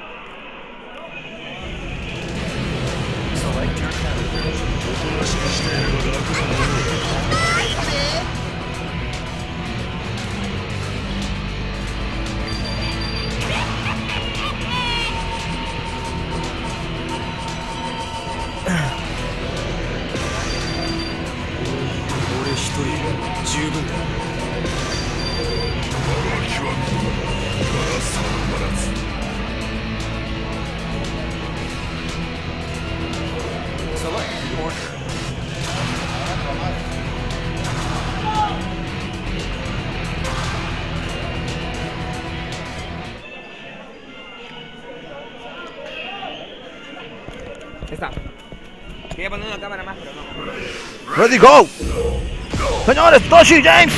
Está. Quería poner una cámara más, pero no. Ready, go. Señores, Toshi, James.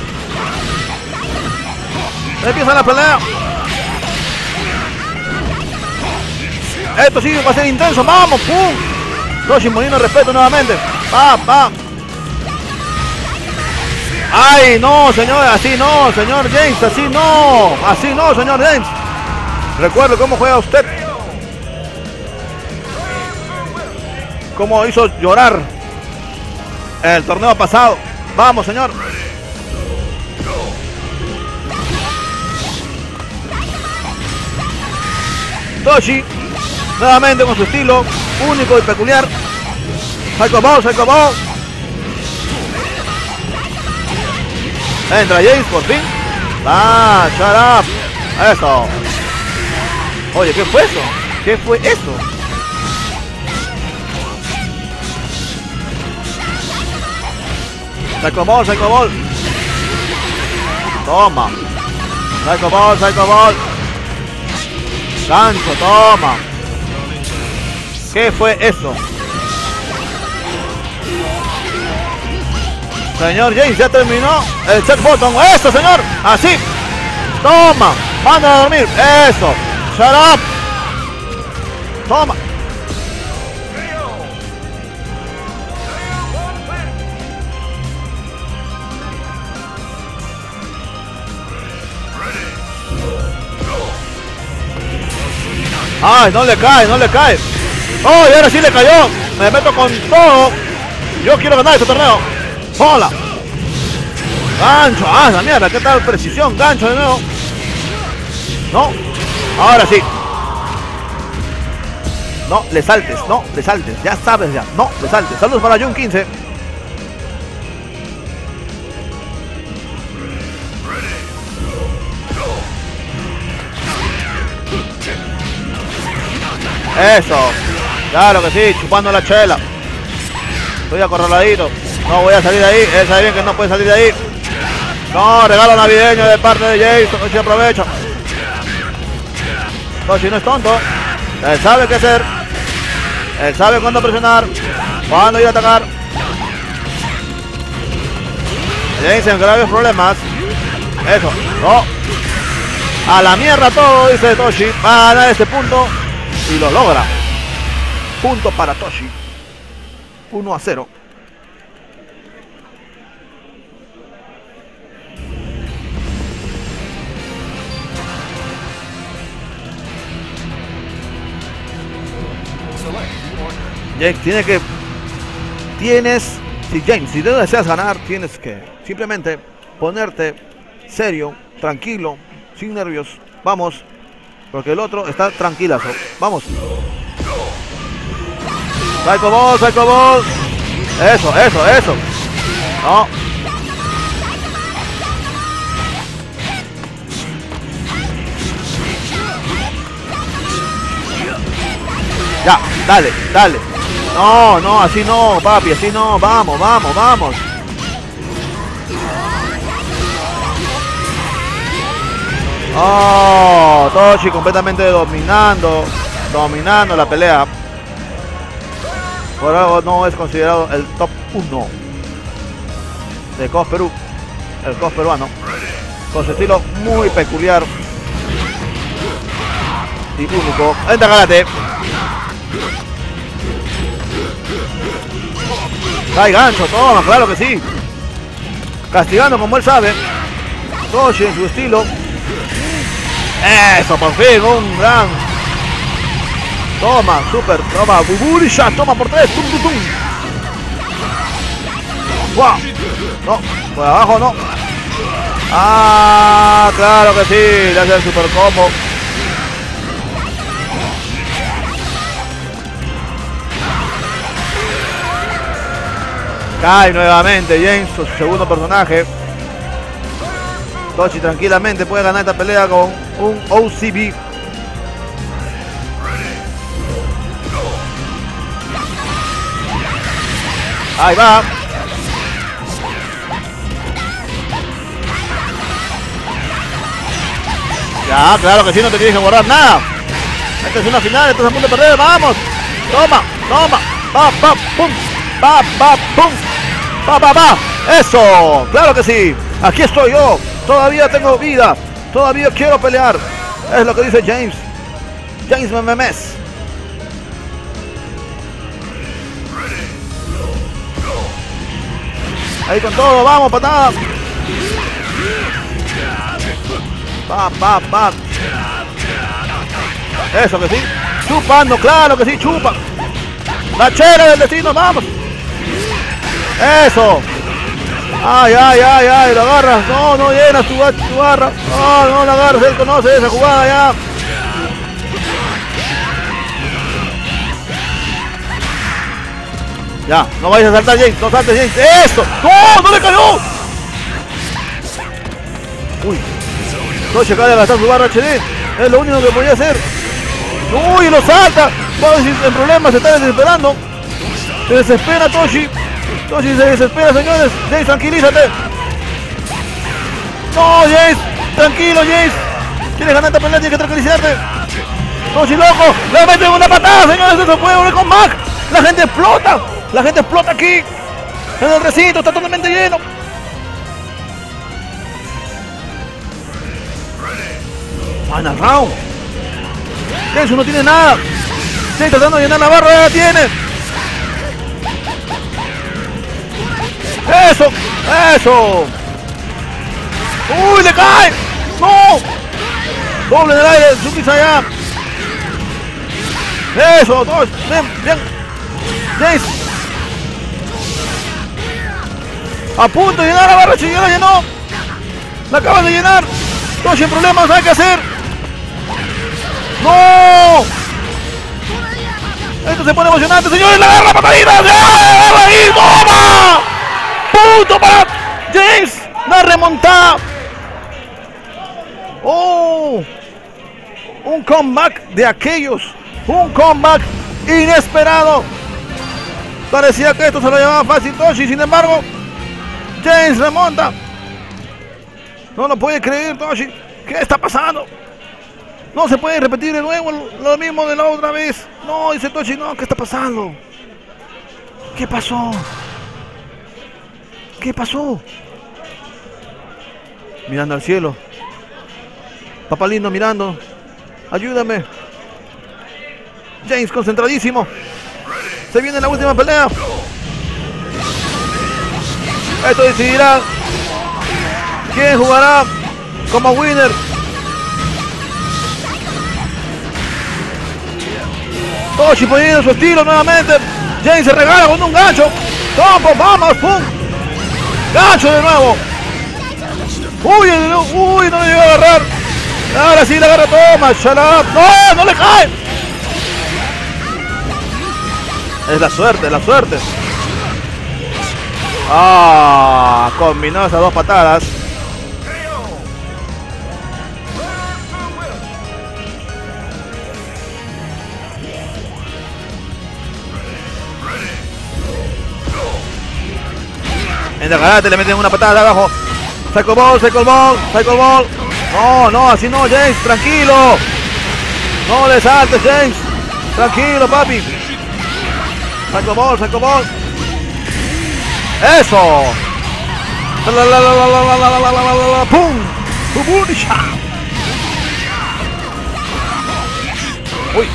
Empieza la pelea. Esto sí va a ser intenso. Vamos, pum. Toshi Molino, respeto nuevamente. Va, va. Ay, no, señor, así no, señor James, así no. Así no, señor James. Recuerde cómo juega usted. Cómo hizo llorar el torneo pasado. Vamos, señor. Toshi, nuevamente con su estilo único y peculiar. Psycho Ball, Psycho Ball. Entra James por fin. Ah, shut up. Eso. Oye, ¿qué fue eso? ¿Qué fue eso? Psycho Ball, Psycho Ball. Toma. Psycho Ball, Psycho Ball. Gancho, toma. ¿Qué fue eso? Señor James, ya terminó el set button. ¡Eso, señor! ¡Así! ¡Toma! ¡Mándalo a dormir! ¡Eso! ¡Shut up! ¡Toma! ¡Ay, no le cae, no le cae! ¡Oh, y ahora sí le cayó! ¡Me meto con todo! ¡Yo quiero ganar este torneo! ¡Hola! ¡Gancho! ¡Ah, la mierda! ¿Qué tal precisión? ¡Gancho de nuevo! ¡No! ¡Ahora sí! No, le saltes, no, le saltes. Ya sabes ya. No, le saltes. Saludos para Jun quince. Eso. Claro que sí, chupando la chela. Estoy acorraladito. No voy a salir de ahí. Él sabe bien que no puede salir de ahí. No, regalo navideño de parte de Jason. Toshi aprovecha. Toshi no es tonto. Él sabe qué hacer. Él sabe cuándo presionar. Cuándo ir a atacar. Jason en graves problemas. Eso. No. A la mierda todo, dice Toshi. Va a ganar este punto. Y lo logra. Punto para Toshi. uno a cero. James tiene que... Tienes... Si James, si tú deseas ganar, tienes que simplemente ponerte serio, tranquilo, sin nervios. Vamos. Porque el otro está tranquilazo. Vamos. Psycho Ball, Psycho Ball. Eso, eso, eso. No. Ya, dale, dale. No, no, así no, papi, así no. Vamos, vamos, vamos. Oh, Toshi completamente dominando, dominando la pelea. Por algo no es considerado el top uno de C O S Perú, el C O S peruano, con su estilo muy peculiar y único. Entra Karate. Hay gancho, toma, claro que sí. Castigando como él sabe. Toshi en su estilo. Eso, por fin, un gran. Toma, super, toma, Buburi Shot, toma por tres, tum, tum, tum. Wow. No, por abajo no. Ah, claro que sí, le hace el super combo. Cae nuevamente James, su segundo personaje. Toshi tranquilamente puede ganar esta pelea con un O C B. Ahí va. Ya, claro que sí, no te tienes que borrar nada. Esta es una final, estás a punto de perder, vamos. Toma, toma. Pa, pa, pum. Pa, pa, pum. Pa, pa, pa. Eso, claro que sí. Aquí estoy yo. Todavía tengo vida. Todavía quiero pelear. Es lo que dice James. James Memes. Ahí con todo, vamos, patada. Pa, pa, pa. Eso que sí. Chupando, claro que sí, chupa. La chera del destino, vamos. Eso. Ay, ay, ay, ay, lo agarras. No, no llenas tu, tu barra. No, no la agarras, él conoce esa jugada ya. Ya, no vayas a saltar, James. No saltes, James. ¡Eso! ¡No! ¡No le cayó! Uy. Toshi acaba de gastar su barra H D. Es lo único que podía hacer. Uy, lo salta. Toshi en problemas, se está desesperando. Se desespera Toshi. Toshi se desespera, señores. James, tranquilízate. No, James. Tranquilo, James. Quieres ganar esta pelea, tienes que tranquilizarte. Toshi loco. Le meten una patada, señores. Eso puede volver con Mac. La gente explota. La gente explota aquí. En el recinto está totalmente lleno. Final round. James no tiene nada. James tratando de llenar la barra, ya la tiene. Eso, eso. Uy, le cae. No. Doble en el aire, Suki allá. Eso, dos. Bien, bien. James. A punto de llenar la barra, si ya la llenó. La acaba de llenar. Toshi en problemas, hay que hacer. ¡No! Esto se pone emocionante, señores. La agarra patadita. ¡Y toma! ¡Punto para James! La remontada. ¡Oh! Un comeback de aquellos. Un comeback inesperado. Parecía que esto se lo llevaba fácil Toshi. Sin embargo, James remonta. No lo puede creer Toshi. ¿Qué está pasando? No se puede repetir de nuevo lo mismo de la otra vez. No, dice Toshi, no, ¿qué está pasando? ¿Qué pasó? ¿Qué pasó? Mirando al cielo. Papá lindo mirando. Ayúdame. James concentradísimo. Se viene la última pelea. Esto decidirá quién jugará como winner. Toshi poniendo su estilo nuevamente. James se regala con un gancho. Tombo, vamos, pum. Gancho de nuevo. Uy, uy, no le llegó a agarrar. Ahora sí le agarra Thomas. Shut up. No, no le cae. Es la suerte, es la suerte. Ah, combinó esas dos patadas. En el karate le meten una patada de abajo. Psycho Ball, Psycho Ball, Psycho Ball. No, no, así no, James, tranquilo. No le saltes, James. Tranquilo, papi. Psycho Ball, Psycho Ball. Eso. La, la, la, la, la, la, la, la, la, la, la, pum. Pupunisha. Uy.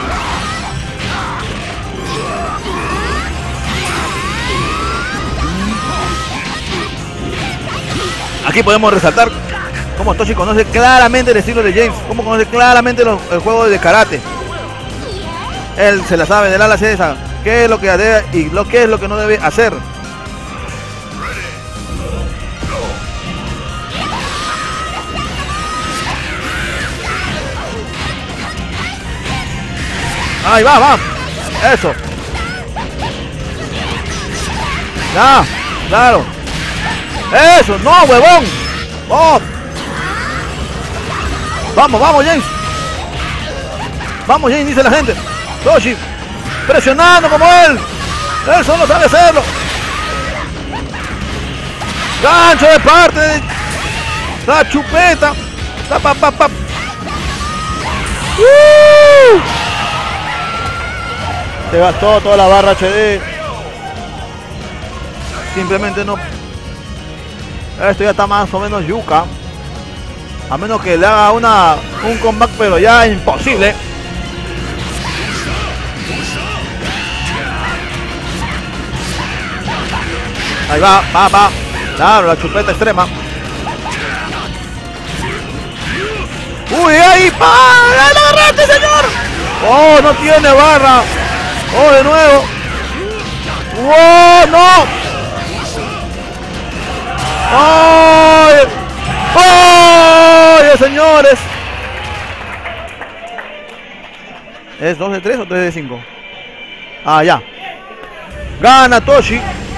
Aquí podemos resaltar cómo Toshi conoce claramente el estilo de James, cómo conoce claramente los, el juego de karate. Él se la sabe de la a la Z, qué es lo que debe y lo que es lo que no debe hacer. Ahí va, va. Eso. Ya, claro. Eso, no, huevón. Oh. Vamos, vamos, James. Vamos, James, dice la gente. Toshi, presionando como él. Él solo sabe hacerlo. Gancho de parte de la chupeta. Pa, pa, pa, pa. Uh. Se gastó toda la barra H D. Simplemente no. Esto ya está más o menos yuca. A menos que le haga una un comeback, pero ya es imposible. Ahí va, va, va. Claro, la chupeta extrema. Uy, ahí, ¡pa! ¡La agarraste, señor! Oh, no tiene barra. Oh, de nuevo. ¡Oh, no! ¡Ay! ¡Ay, señores! ¿Es dos de tres o tres de cinco? Ah, ya. Gana Toshi.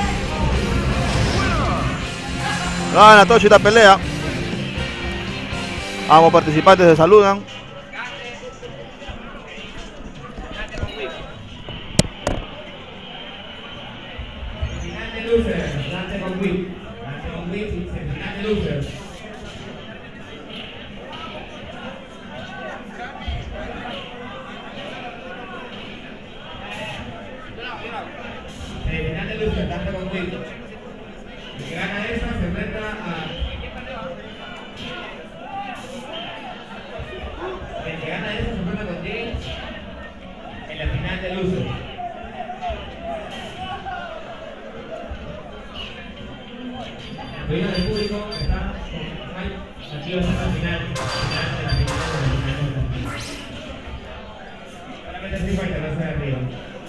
Gana Toshi esta pelea. Ambos participantes se saludan. Final de loser, lance con whip. Lance con whip, semifinal de loser. Semifinal de loser, lance con whip. El que gana esa se enfrenta a... El que gana esa se enfrenta con James en la final de loser. El pedido del público está con Mike, aquí va a ser la final, final de la final de la final. Solamente así para enterarse de arriba.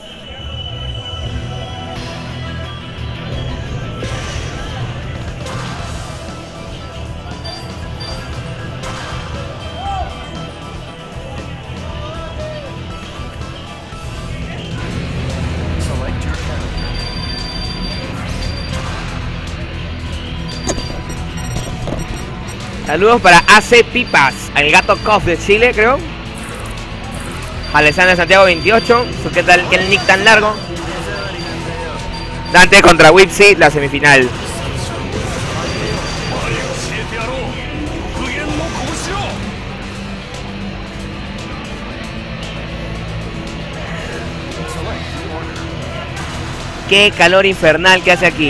Saludos para A C Pipas, el gato Cof de Chile, creo. Alessandra Santiago veintiocho. ¿Qué tal? ¿Qué el nick tan largo? Dante contra Whipsy, la semifinal. Qué calor infernal que hace aquí.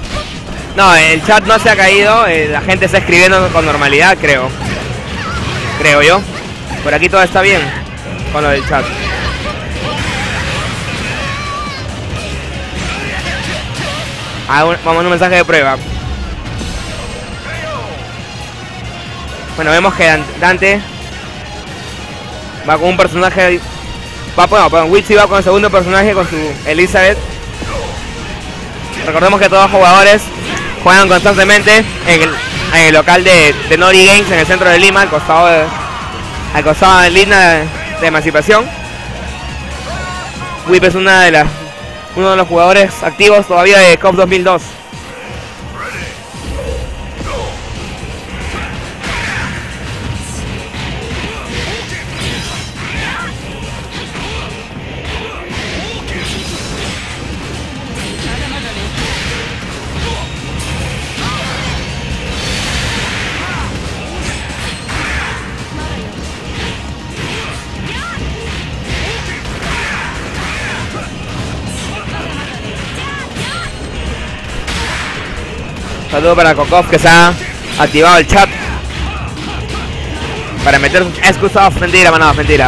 No, el chat no se ha caído, eh, la gente está escribiendo con normalidad, creo. Creo yo. Por aquí todo está bien con lo del chat. Ah, un, vamos a un mensaje de prueba. Bueno, vemos que Dante va con un personaje. Va, bueno, perdón, Witchy va con el segundo personaje, con su Elizabeth. Recordemos que todos los jugadores juegan constantemente en el, en el local de, de Nori Games en el centro de Lima, al costado de, al costado de Lima de, de Emancipación. Whip es una de las, uno de los jugadores activos todavía de C O F dos mil dos. Saludo para Kokov, que se ha activado el chat para meter un excusa off. Mentira, mano, mentira.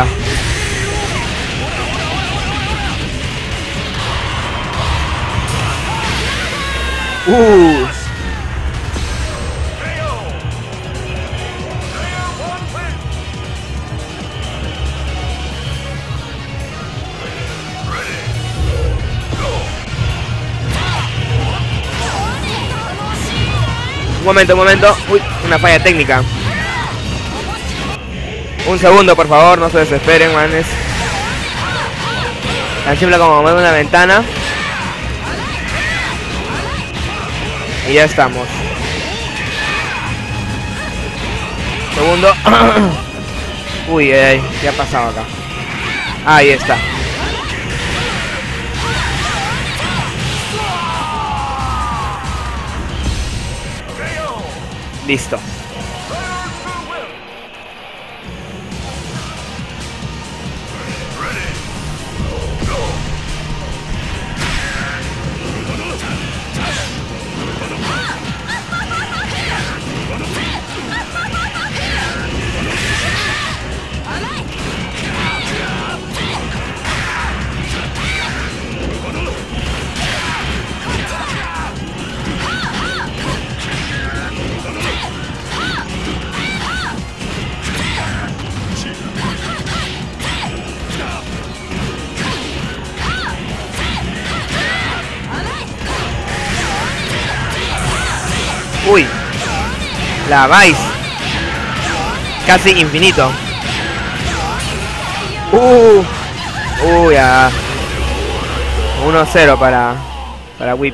Uh. Un momento, un momento. Uy, una falla técnica. Un segundo, por favor, no se desesperen, manes. Tan simple como mover una ventana. Y ya estamos. Segundo. Uy, ay, ¿qué ha pasado acá? Ahí está. Listo. Uy, la Vice. Casi infinito. Uh, uy, ya. uno cero para, para Whip.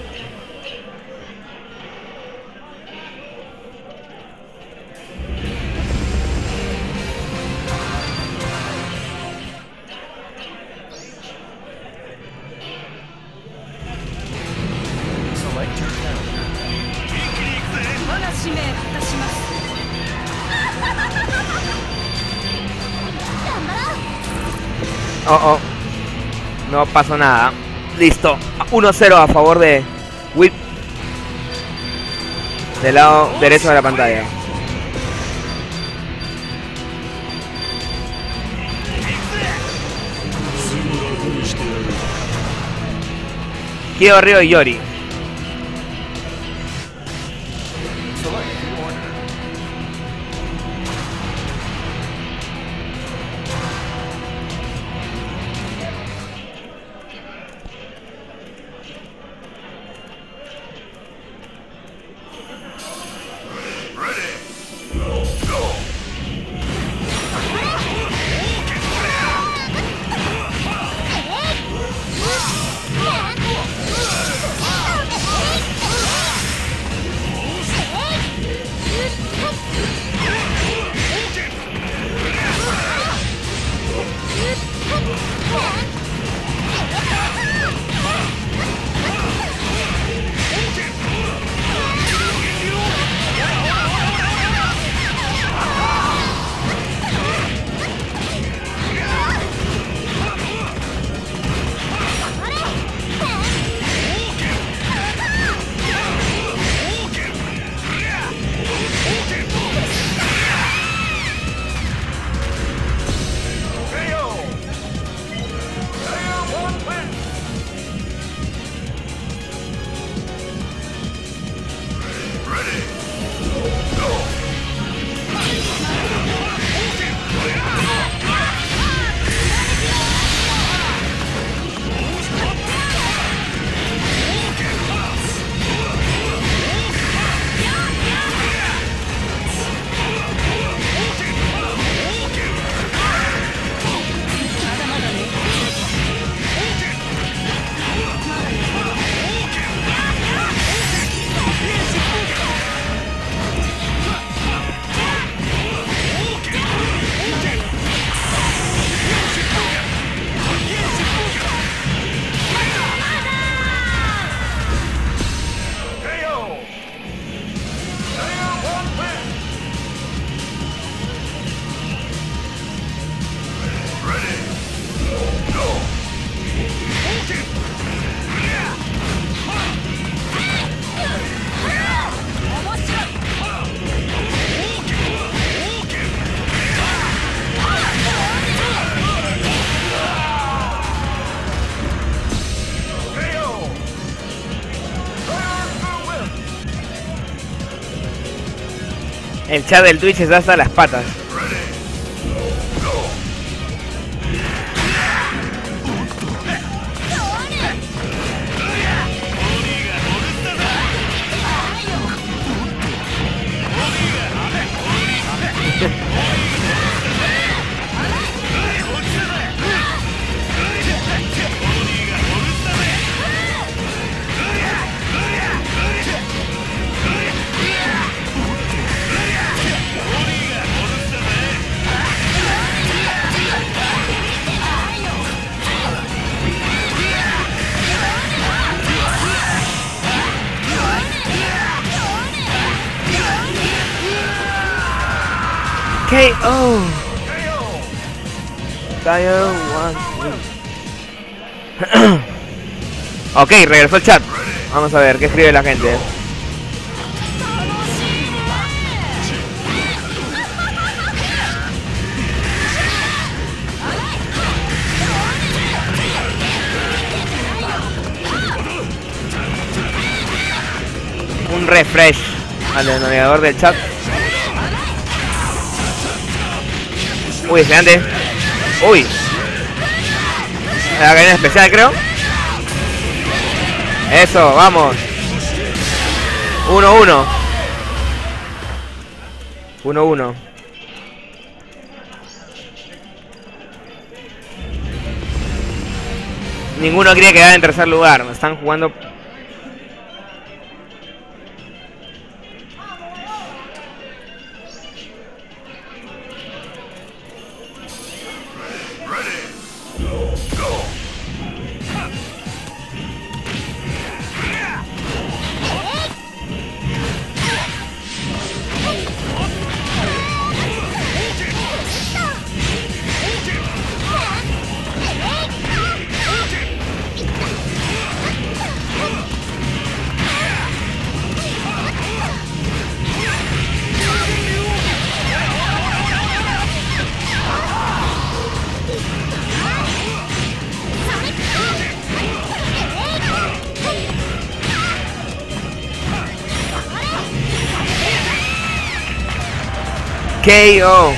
Oh, oh. No pasó nada. Listo. uno cero a favor de Whip. Del lado derecho de la pantalla. Kyo, Ryo y Yori. El chat del Twitch está hasta las patas. K O. Ok, regresó el chat. Vamos a ver qué escribe la gente. Un refresh al navegador del chat. Uy, excelente. Uy. La cadena especial, creo. Eso, vamos. uno uno. uno uno. Ninguno quiere quedar en tercer lugar. Están jugando. K O.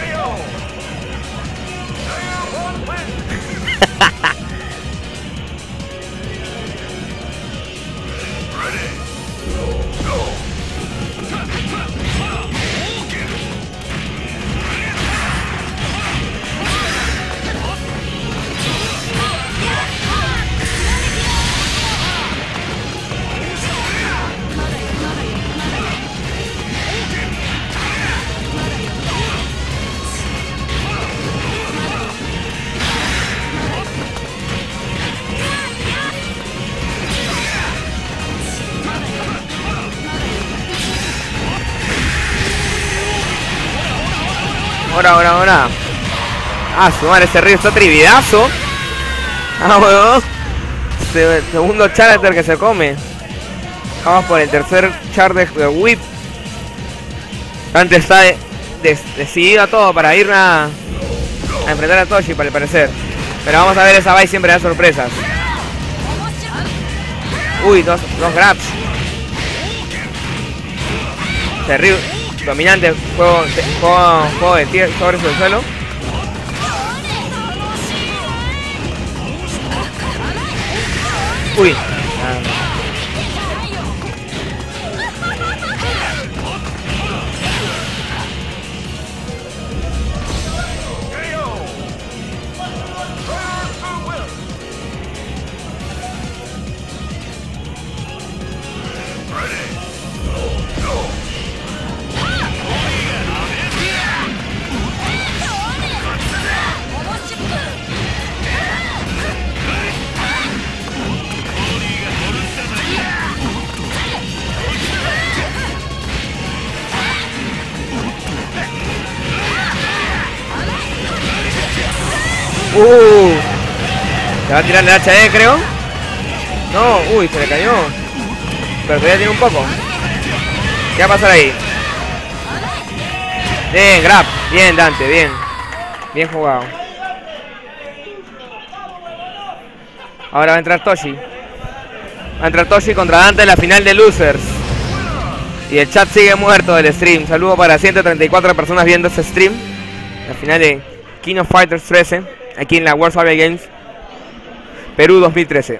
Ahora, ahora, ahora. Ah, su madre, ese río está trividazo. Ah, bueno. Se, segundo character que se come. Vamos por el tercer char de, de Whip. Antes está de, de, decidido a todo para ir a, a enfrentar a Toshi, para el parecer. Pero vamos a ver, esa Vice siempre da sorpresas. Uy, dos, dos grabs. Terrible. Dominante, juego, juego, juego de tierra sobre el suelo. Uy. Ah. Uh, se va a tirar el H D, creo. No, uy, se le cayó. Pero todavía tiene un poco. ¿Qué va a pasar ahí? Bien, grab. Bien, Dante, bien. Bien jugado. Ahora va a entrar Toshi. Va a entrar Toshi contra Dante en la final de Losers. Y el chat sigue muerto del stream. Saludo para ciento treinta y cuatro personas viendo este stream. Al final de King of Fighters trece. Aquí en la World Survival Games Perú dos mil trece.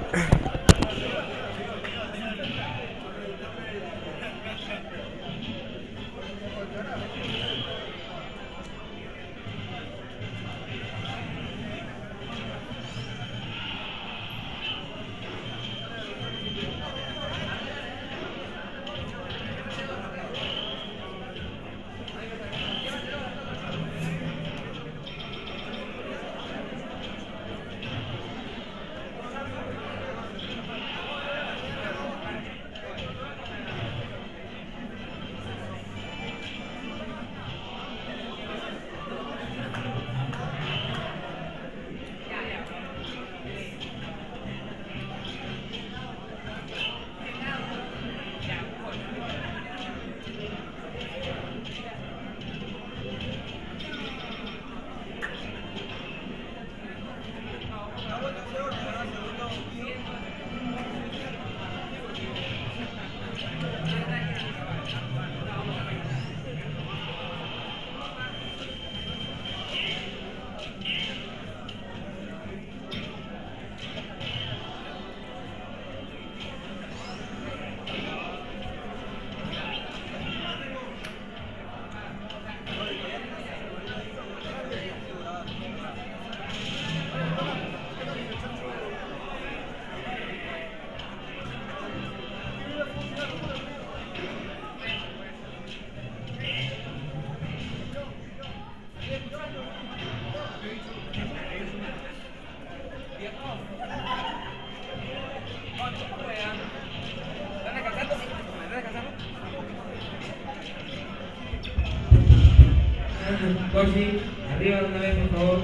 Corsi, arriba una vez, por favor.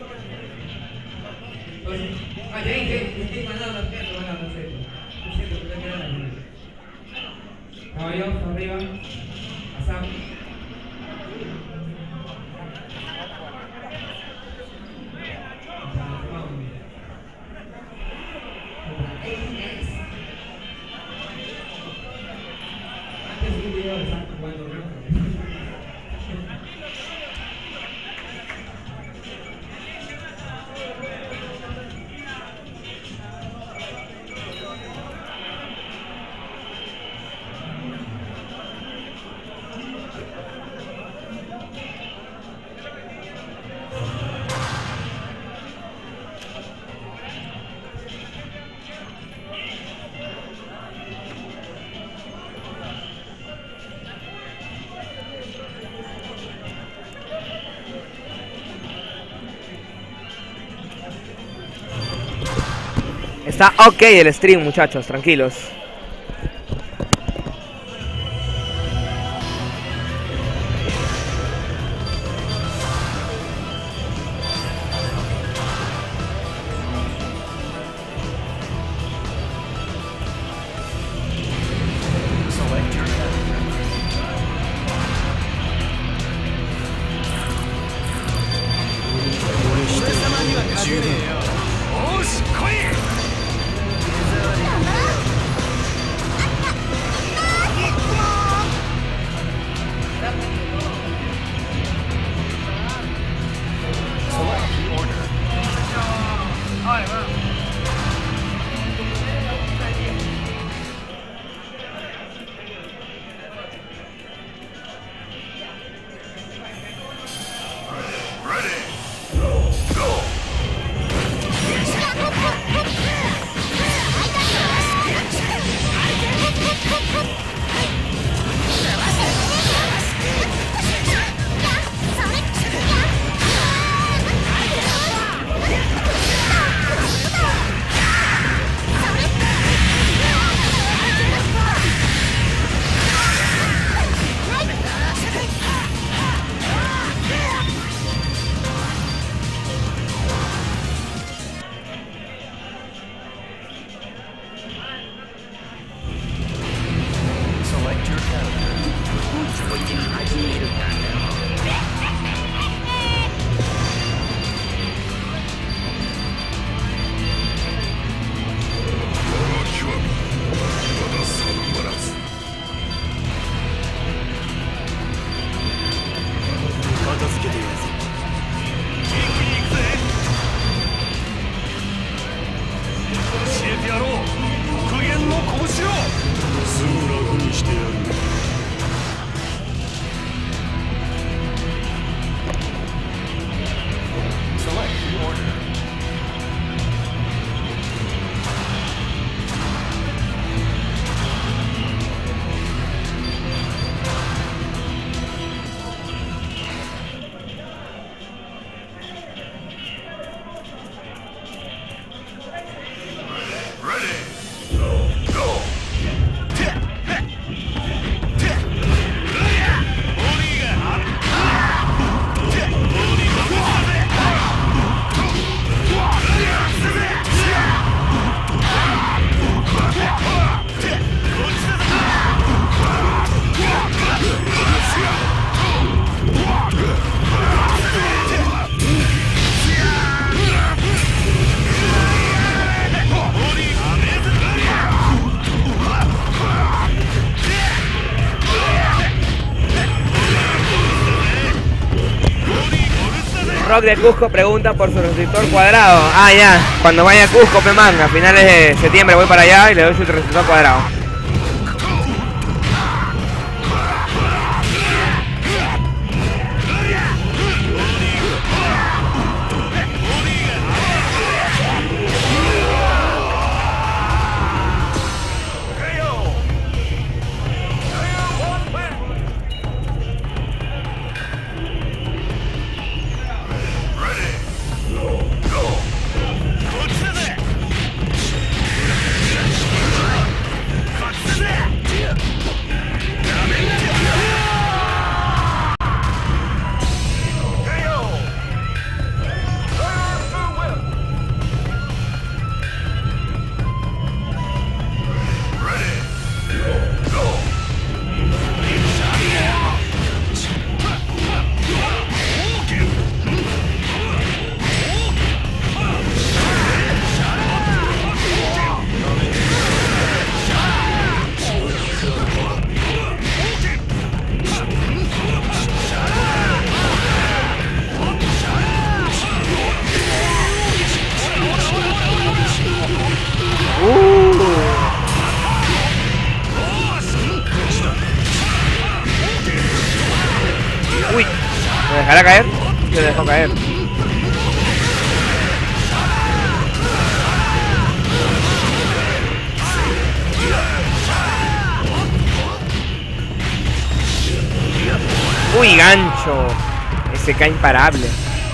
Corsi. Ah, James, James, James, mandado las piernas, mandado las piernas. Lo siento, que te quedan ahí. Caballo, arriba. Asam. Antes un video de Sam jugando, ¿no? Está ok el stream, muchachos, tranquilos. Rock de Cusco pregunta por su resistor cuadrado. Ah, ya. Cuando vaya a Cusco, pe manga. A finales de septiembre voy para allá y le doy su resistor cuadrado. Uy, ¿me dejará caer? Se dejó caer. Uy, gancho. Ese K imparable.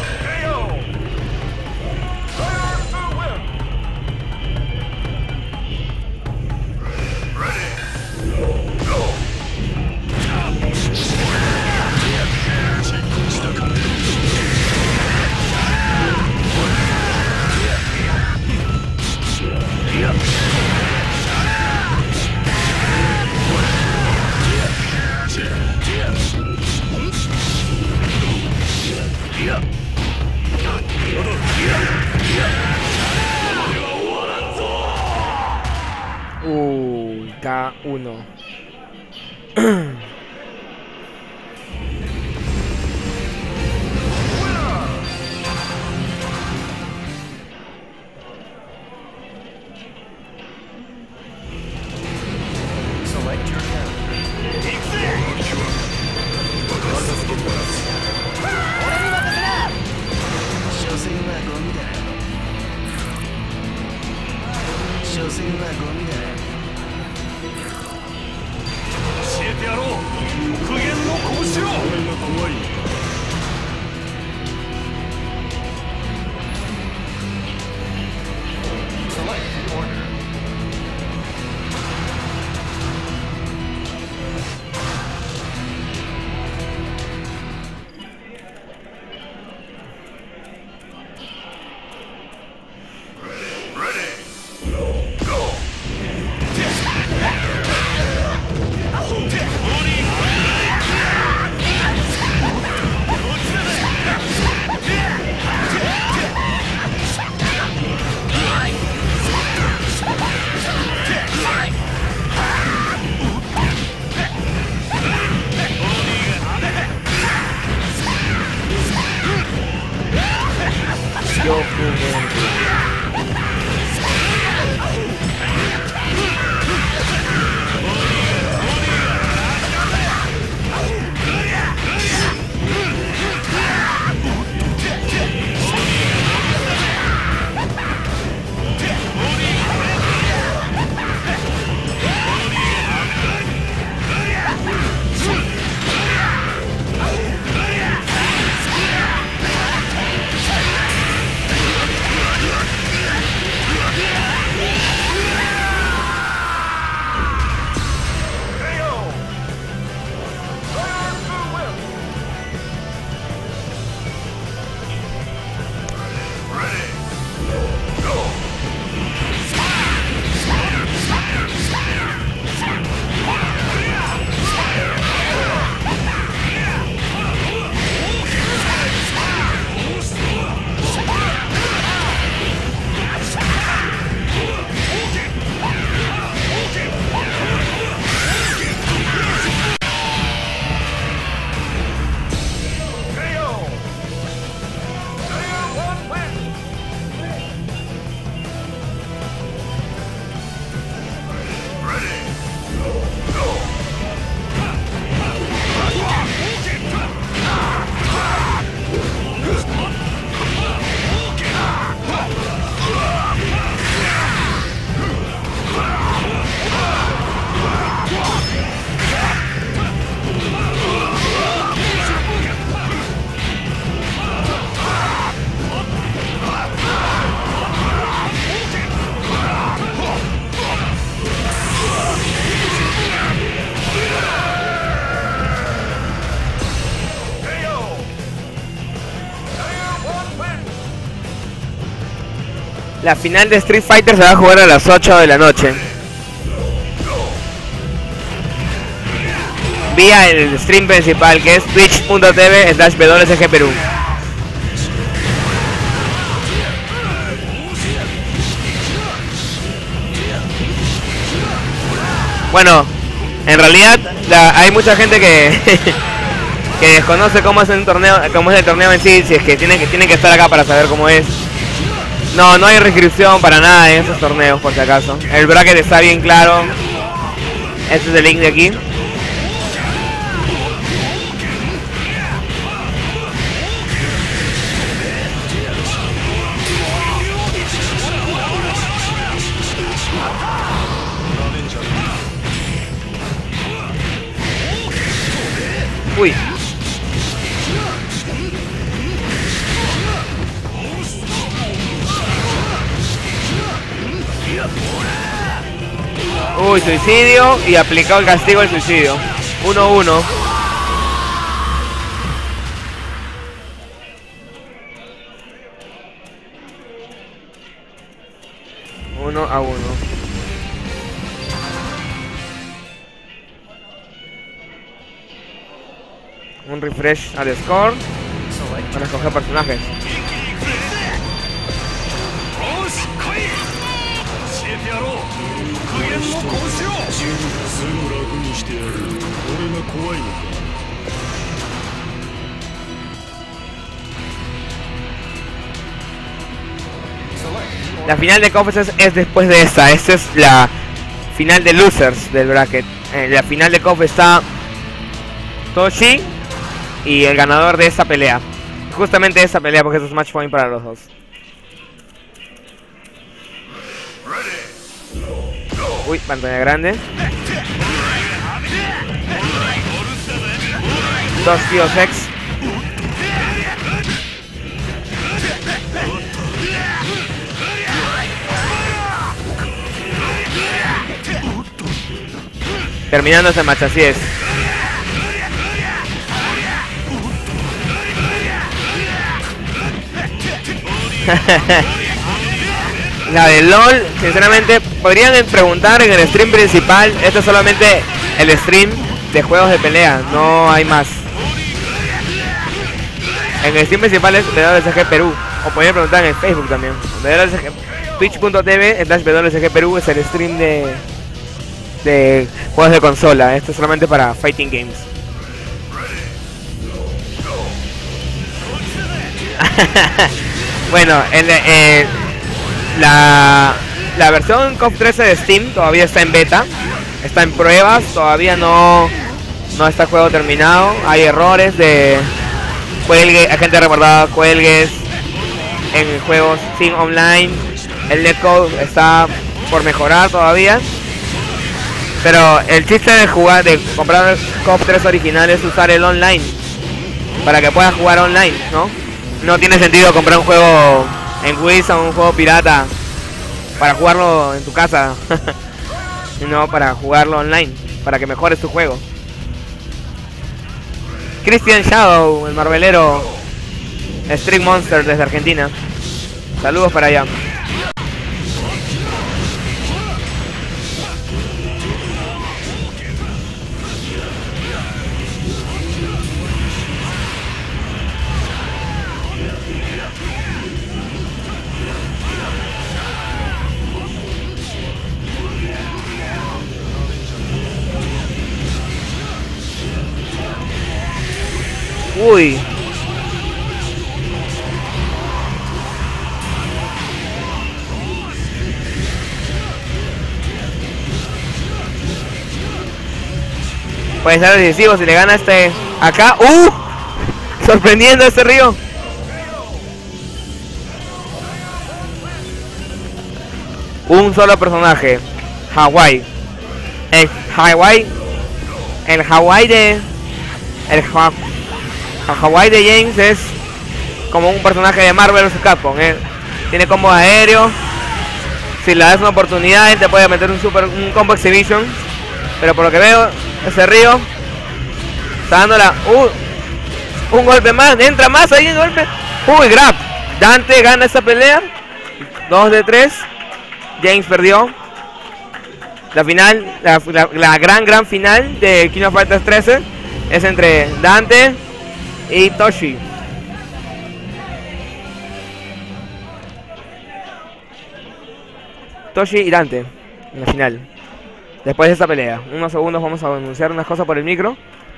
Uy, K uno. La final de Street Fighter se va a jugar a las ocho de la noche. Vía el stream principal, que es twitch punto tv slash w s g perú. Bueno, en realidad la, hay mucha gente que que desconoce cómo es un torneo, cómo es el torneo en sí, si es que tienen que tienen que estar acá para saber cómo es. No, no hay restricción para nada en esos torneos, por si acaso. El bracket está bien claro. Este es el link de aquí. Uy. Uy, suicidio y aplicado el castigo del suicidio. uno uno. uno a uno. Un refresh al score para escoger personajes. La final de Confesses es después de esta. Esta es la final de losers del bracket. En la final de Conf está Toshi y el ganador de esta pelea. Justamente esta pelea, porque es match point para los dos. Uy, pantalla grande. Dos tíos ex. Terminando ese match, así es. La de LOL, sinceramente, podrían preguntar en el stream principal. Esto es solamente el stream de juegos de pelea, no hay más. En el stream principal es W S G Perú. O podrían preguntar en el Facebook también. twitch punto tv slash w s g perú es el stream de de juegos de consola. Esto es solamente para fighting games. Bueno, el, eh, la, la versión Conf trece de Steam todavía está en beta. Está en pruebas, todavía no, no está el juego terminado. Hay errores de cuelgue, hay gente reportada cuelgues en juegos sin online. El netcode está por mejorar todavía. Pero el chiste de jugar, de comprar Conf tres original es usar el online para que puedas jugar online, ¿no? No tiene sentido comprar un juego en Wiz o un juego pirata para jugarlo en tu casa, sino para jugarlo online, para que mejores tu juego. Christian Shadow, el marvelero Street Monster desde Argentina. Saludos para allá. Uy. Puede ser decisivo si le gana este acá. ¡Uh! Sorprendiendo este Río. Un solo personaje. Hawái. El Hawái. El Hawái de. El Hawái. El Hawái de James es como un personaje de Marvel versus. Capcom, ¿eh? Tiene combo aéreo. Si le das una oportunidad, él te puede meter un super un combo exhibition. Pero por lo que veo, ese Río está dando la. Uh, un golpe más, entra más ahí en golpe. Uy, grab. Dante gana esa pelea. dos de tres. James perdió. La final, la, la, la gran, gran final de King of Fighters trece es entre Dante y Toshi. Toshi y Dante en la final. Después de esta pelea. Unos segundos vamos a anunciar unas cosas por el micro.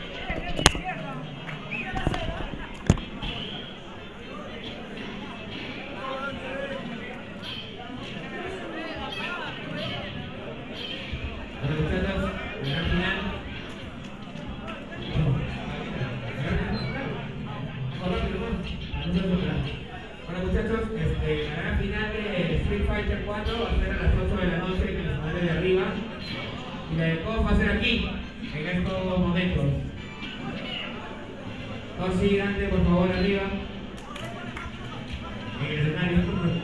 Bueno muchachos, este, la gran final de Street Fighter cuatro va a ser a las ocho de la noche en el canal de arriba. Y la de C O F va a ser aquí, en estos momentos. Toshi, Dante, por favor, arriba. En el escenario.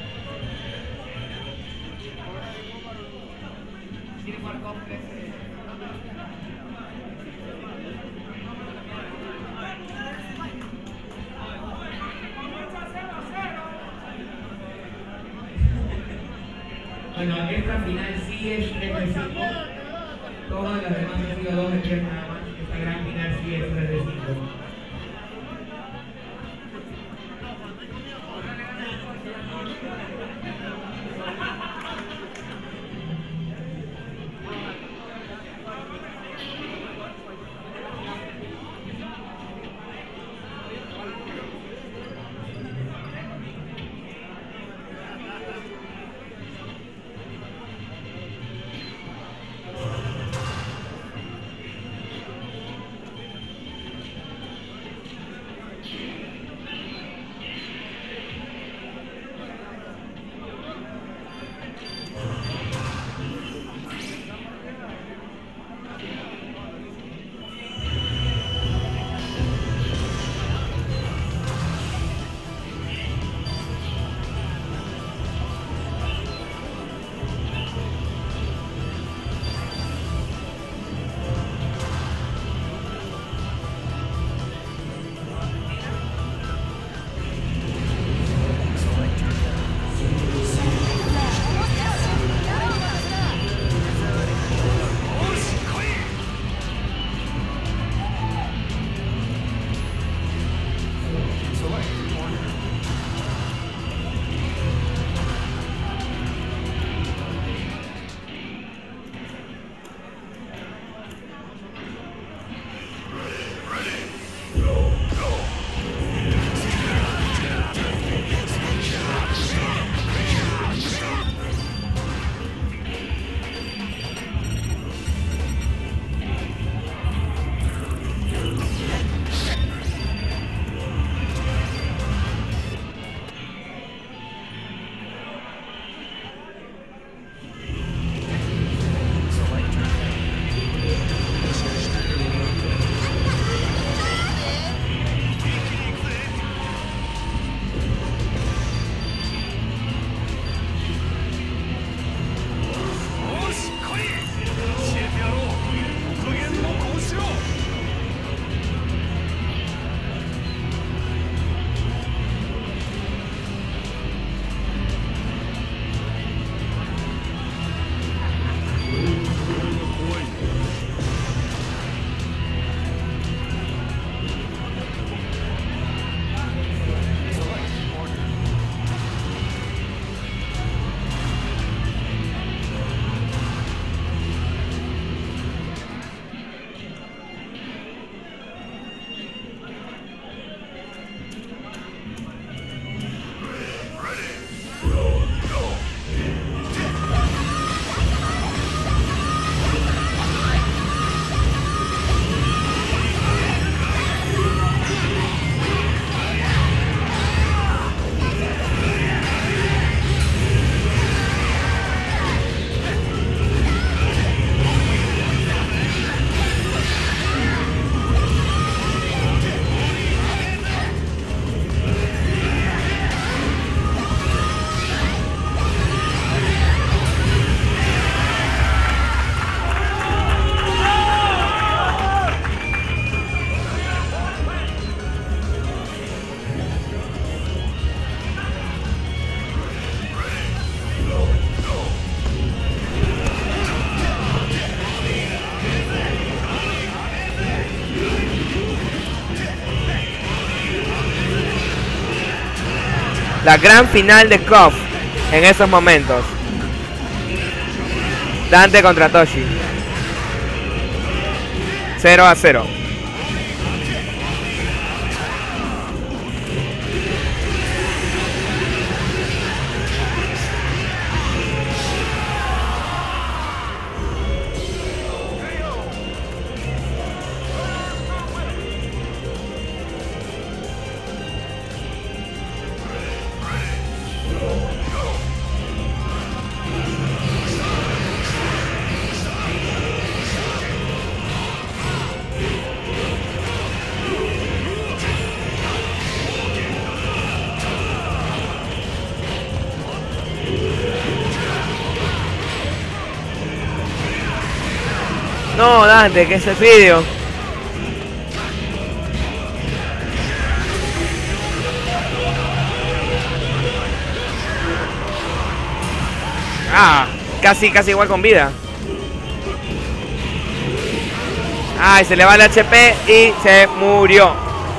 Bueno, esta final sí es tres de cinco. Todas las demás han sido dos de tres nada más. Esta gran final sí es tres de cinco. La gran final de K O F en esos momentos. Dante contra Toshi. cero a cero. No, Dante, que ese vídeo. Ah, casi, casi igual con vida. Ay, se le va el H P y se murió.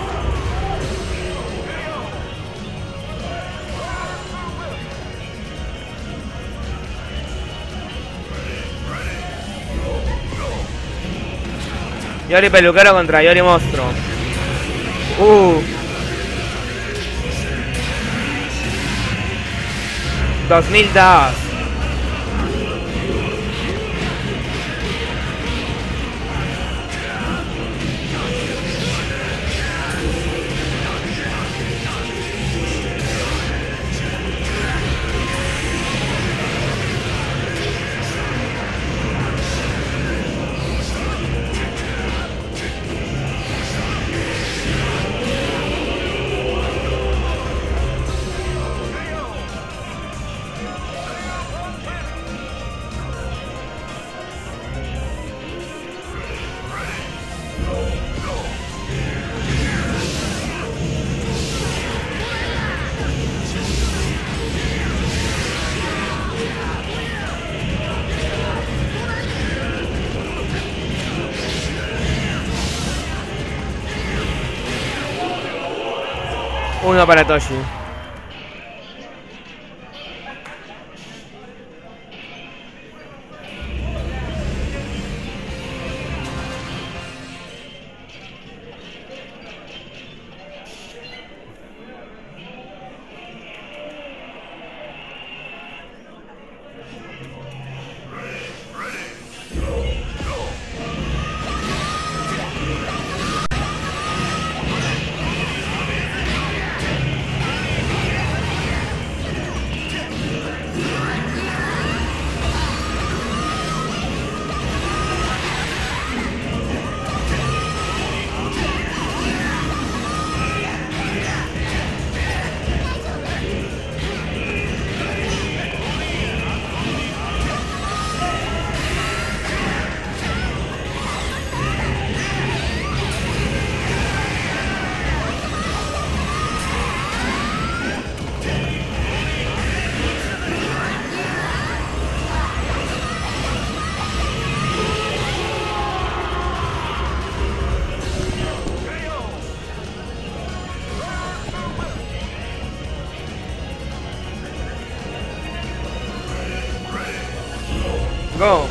Yori peluquero contra Yori monstruo. Uh. dos mil dos. Uno para Toshi. Go.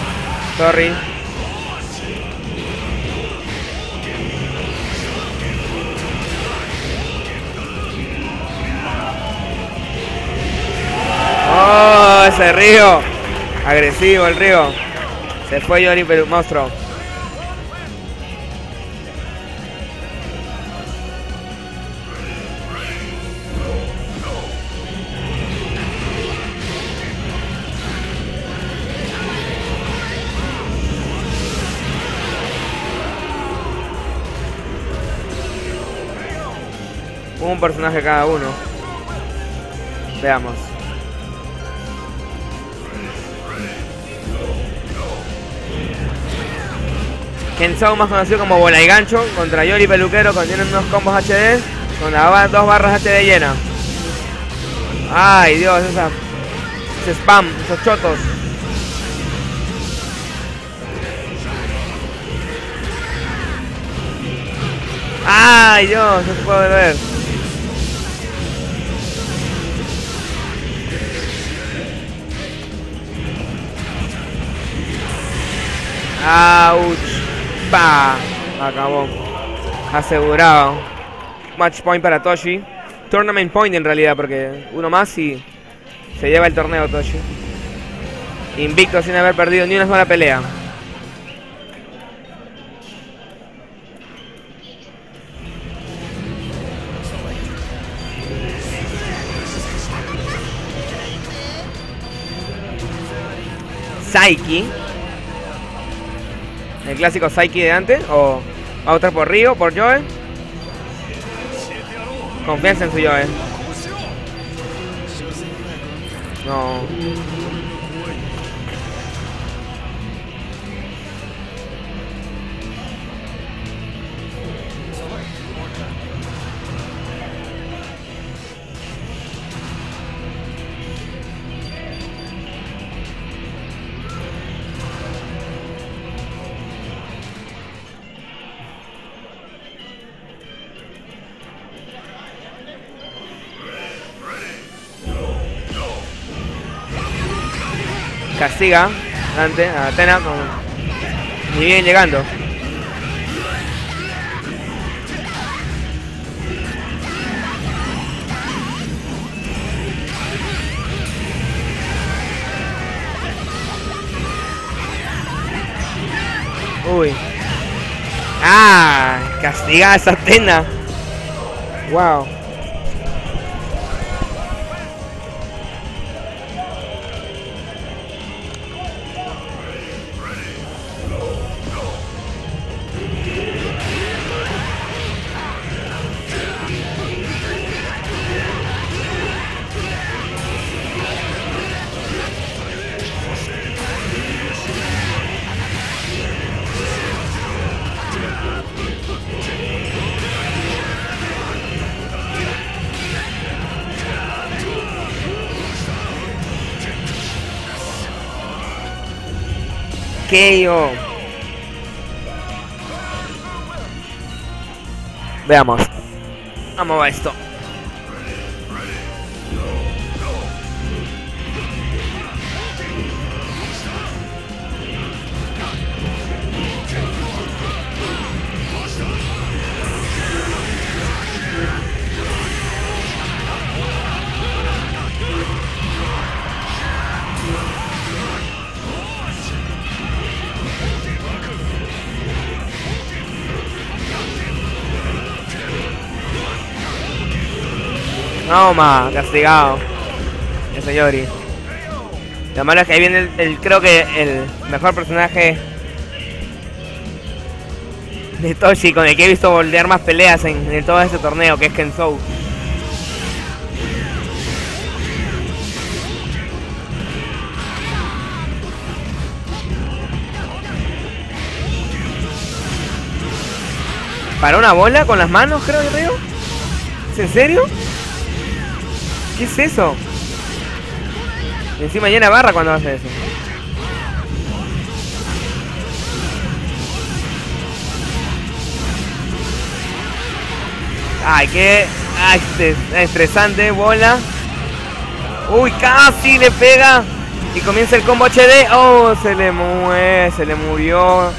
Sorry. ese Río. Agresivo el Río. Se fue Yori, pero monstruo. Un personaje cada uno. Veamos. Kensou, más conocido como Bola y Gancho, contra Yori Peluquero, contienen unos combos H D con las dos barras H D llenas. Ay Dios, esa, ese spam, esos chotos. Ay Dios, no se puede ver. Ouch. Pa. Acabó. Asegurado. Match point para Toshi. Tournament point en realidad, porque uno más y se lleva el torneo Toshi. Invicto sin haber perdido ni una sola pelea. Saiki. El clásico Saiki de antes. O otra por Río, por Joe. Confianza en su Joe. No. Castiga Dante a Athena con... Muy bien llegando. Uy. Ah, castiga a esa Athena. Wow. K O. Veamos. Vamos a esto. Toma, castigado. Ese Yori. Lo malo es que ahí viene el, el creo que el mejor personaje de Toshi, con el que he visto voltear más peleas en, en todo este torneo, que es Kensou. ¿Para una bola con las manos, creo que veo? ¿Es en serio? ¿Qué es eso? Y encima llena barra cuando hace eso. Ay, qué ay, estresante, bola. Uy, casi le pega. Y comienza el combo H D. Oh, se le mueve, se le murió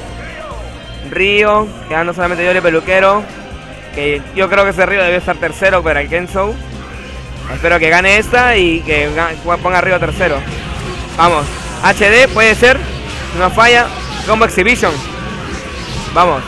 Río, quedando solamente Yori Peluquero. Que yo creo que ese Río debe estar tercero para el Kensou. Espero que gane esta y que ponga arriba tercero. Vamos. H D puede ser. No falla. Combo Exhibition. Vamos.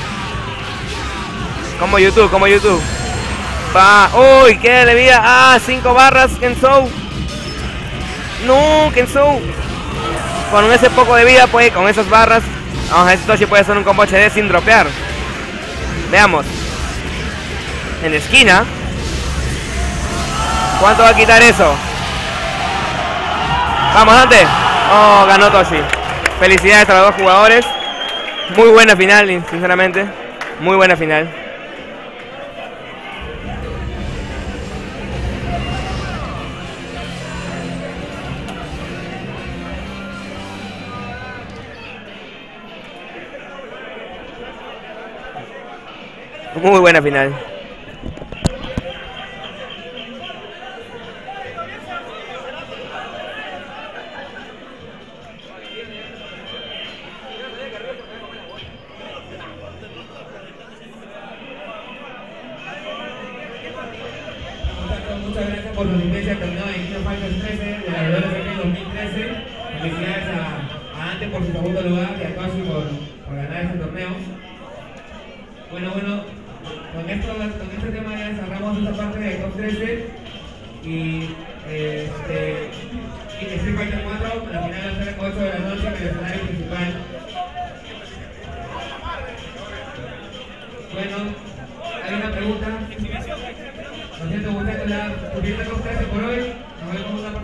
Como YouTube, como YouTube. Va. Uy, qué de vida. Ah, cinco barras, Kensou. No, Kensou. Con ese poco de vida, pues, con esas barras. Vamos a ver si Toshi puede hacer un combo H D sin dropear. Veamos. En la esquina. ¿Cuánto va a quitar eso? Vamos, Dante. Oh, ganó Toshi. Felicidades a los dos jugadores. Muy buena final, sinceramente. Muy buena final. Muy buena final. Muchas gracias por su asistencia al torneo de King of Fighters trece de la W S G dos mil trece. Felicidades a, a Ante por su segundo lugar y a Toshi por, por ganar este torneo. Bueno, bueno, con, esto, con este tema ya cerramos esta parte de Top trece y eh, este, y Street Fighter cuatro, la final va a ser a ocho de la noche en el escenario principal. Bueno, hay una pregunta. Lo siento, muchachos, la suficiente Top trece por hoy. Nos vemos en una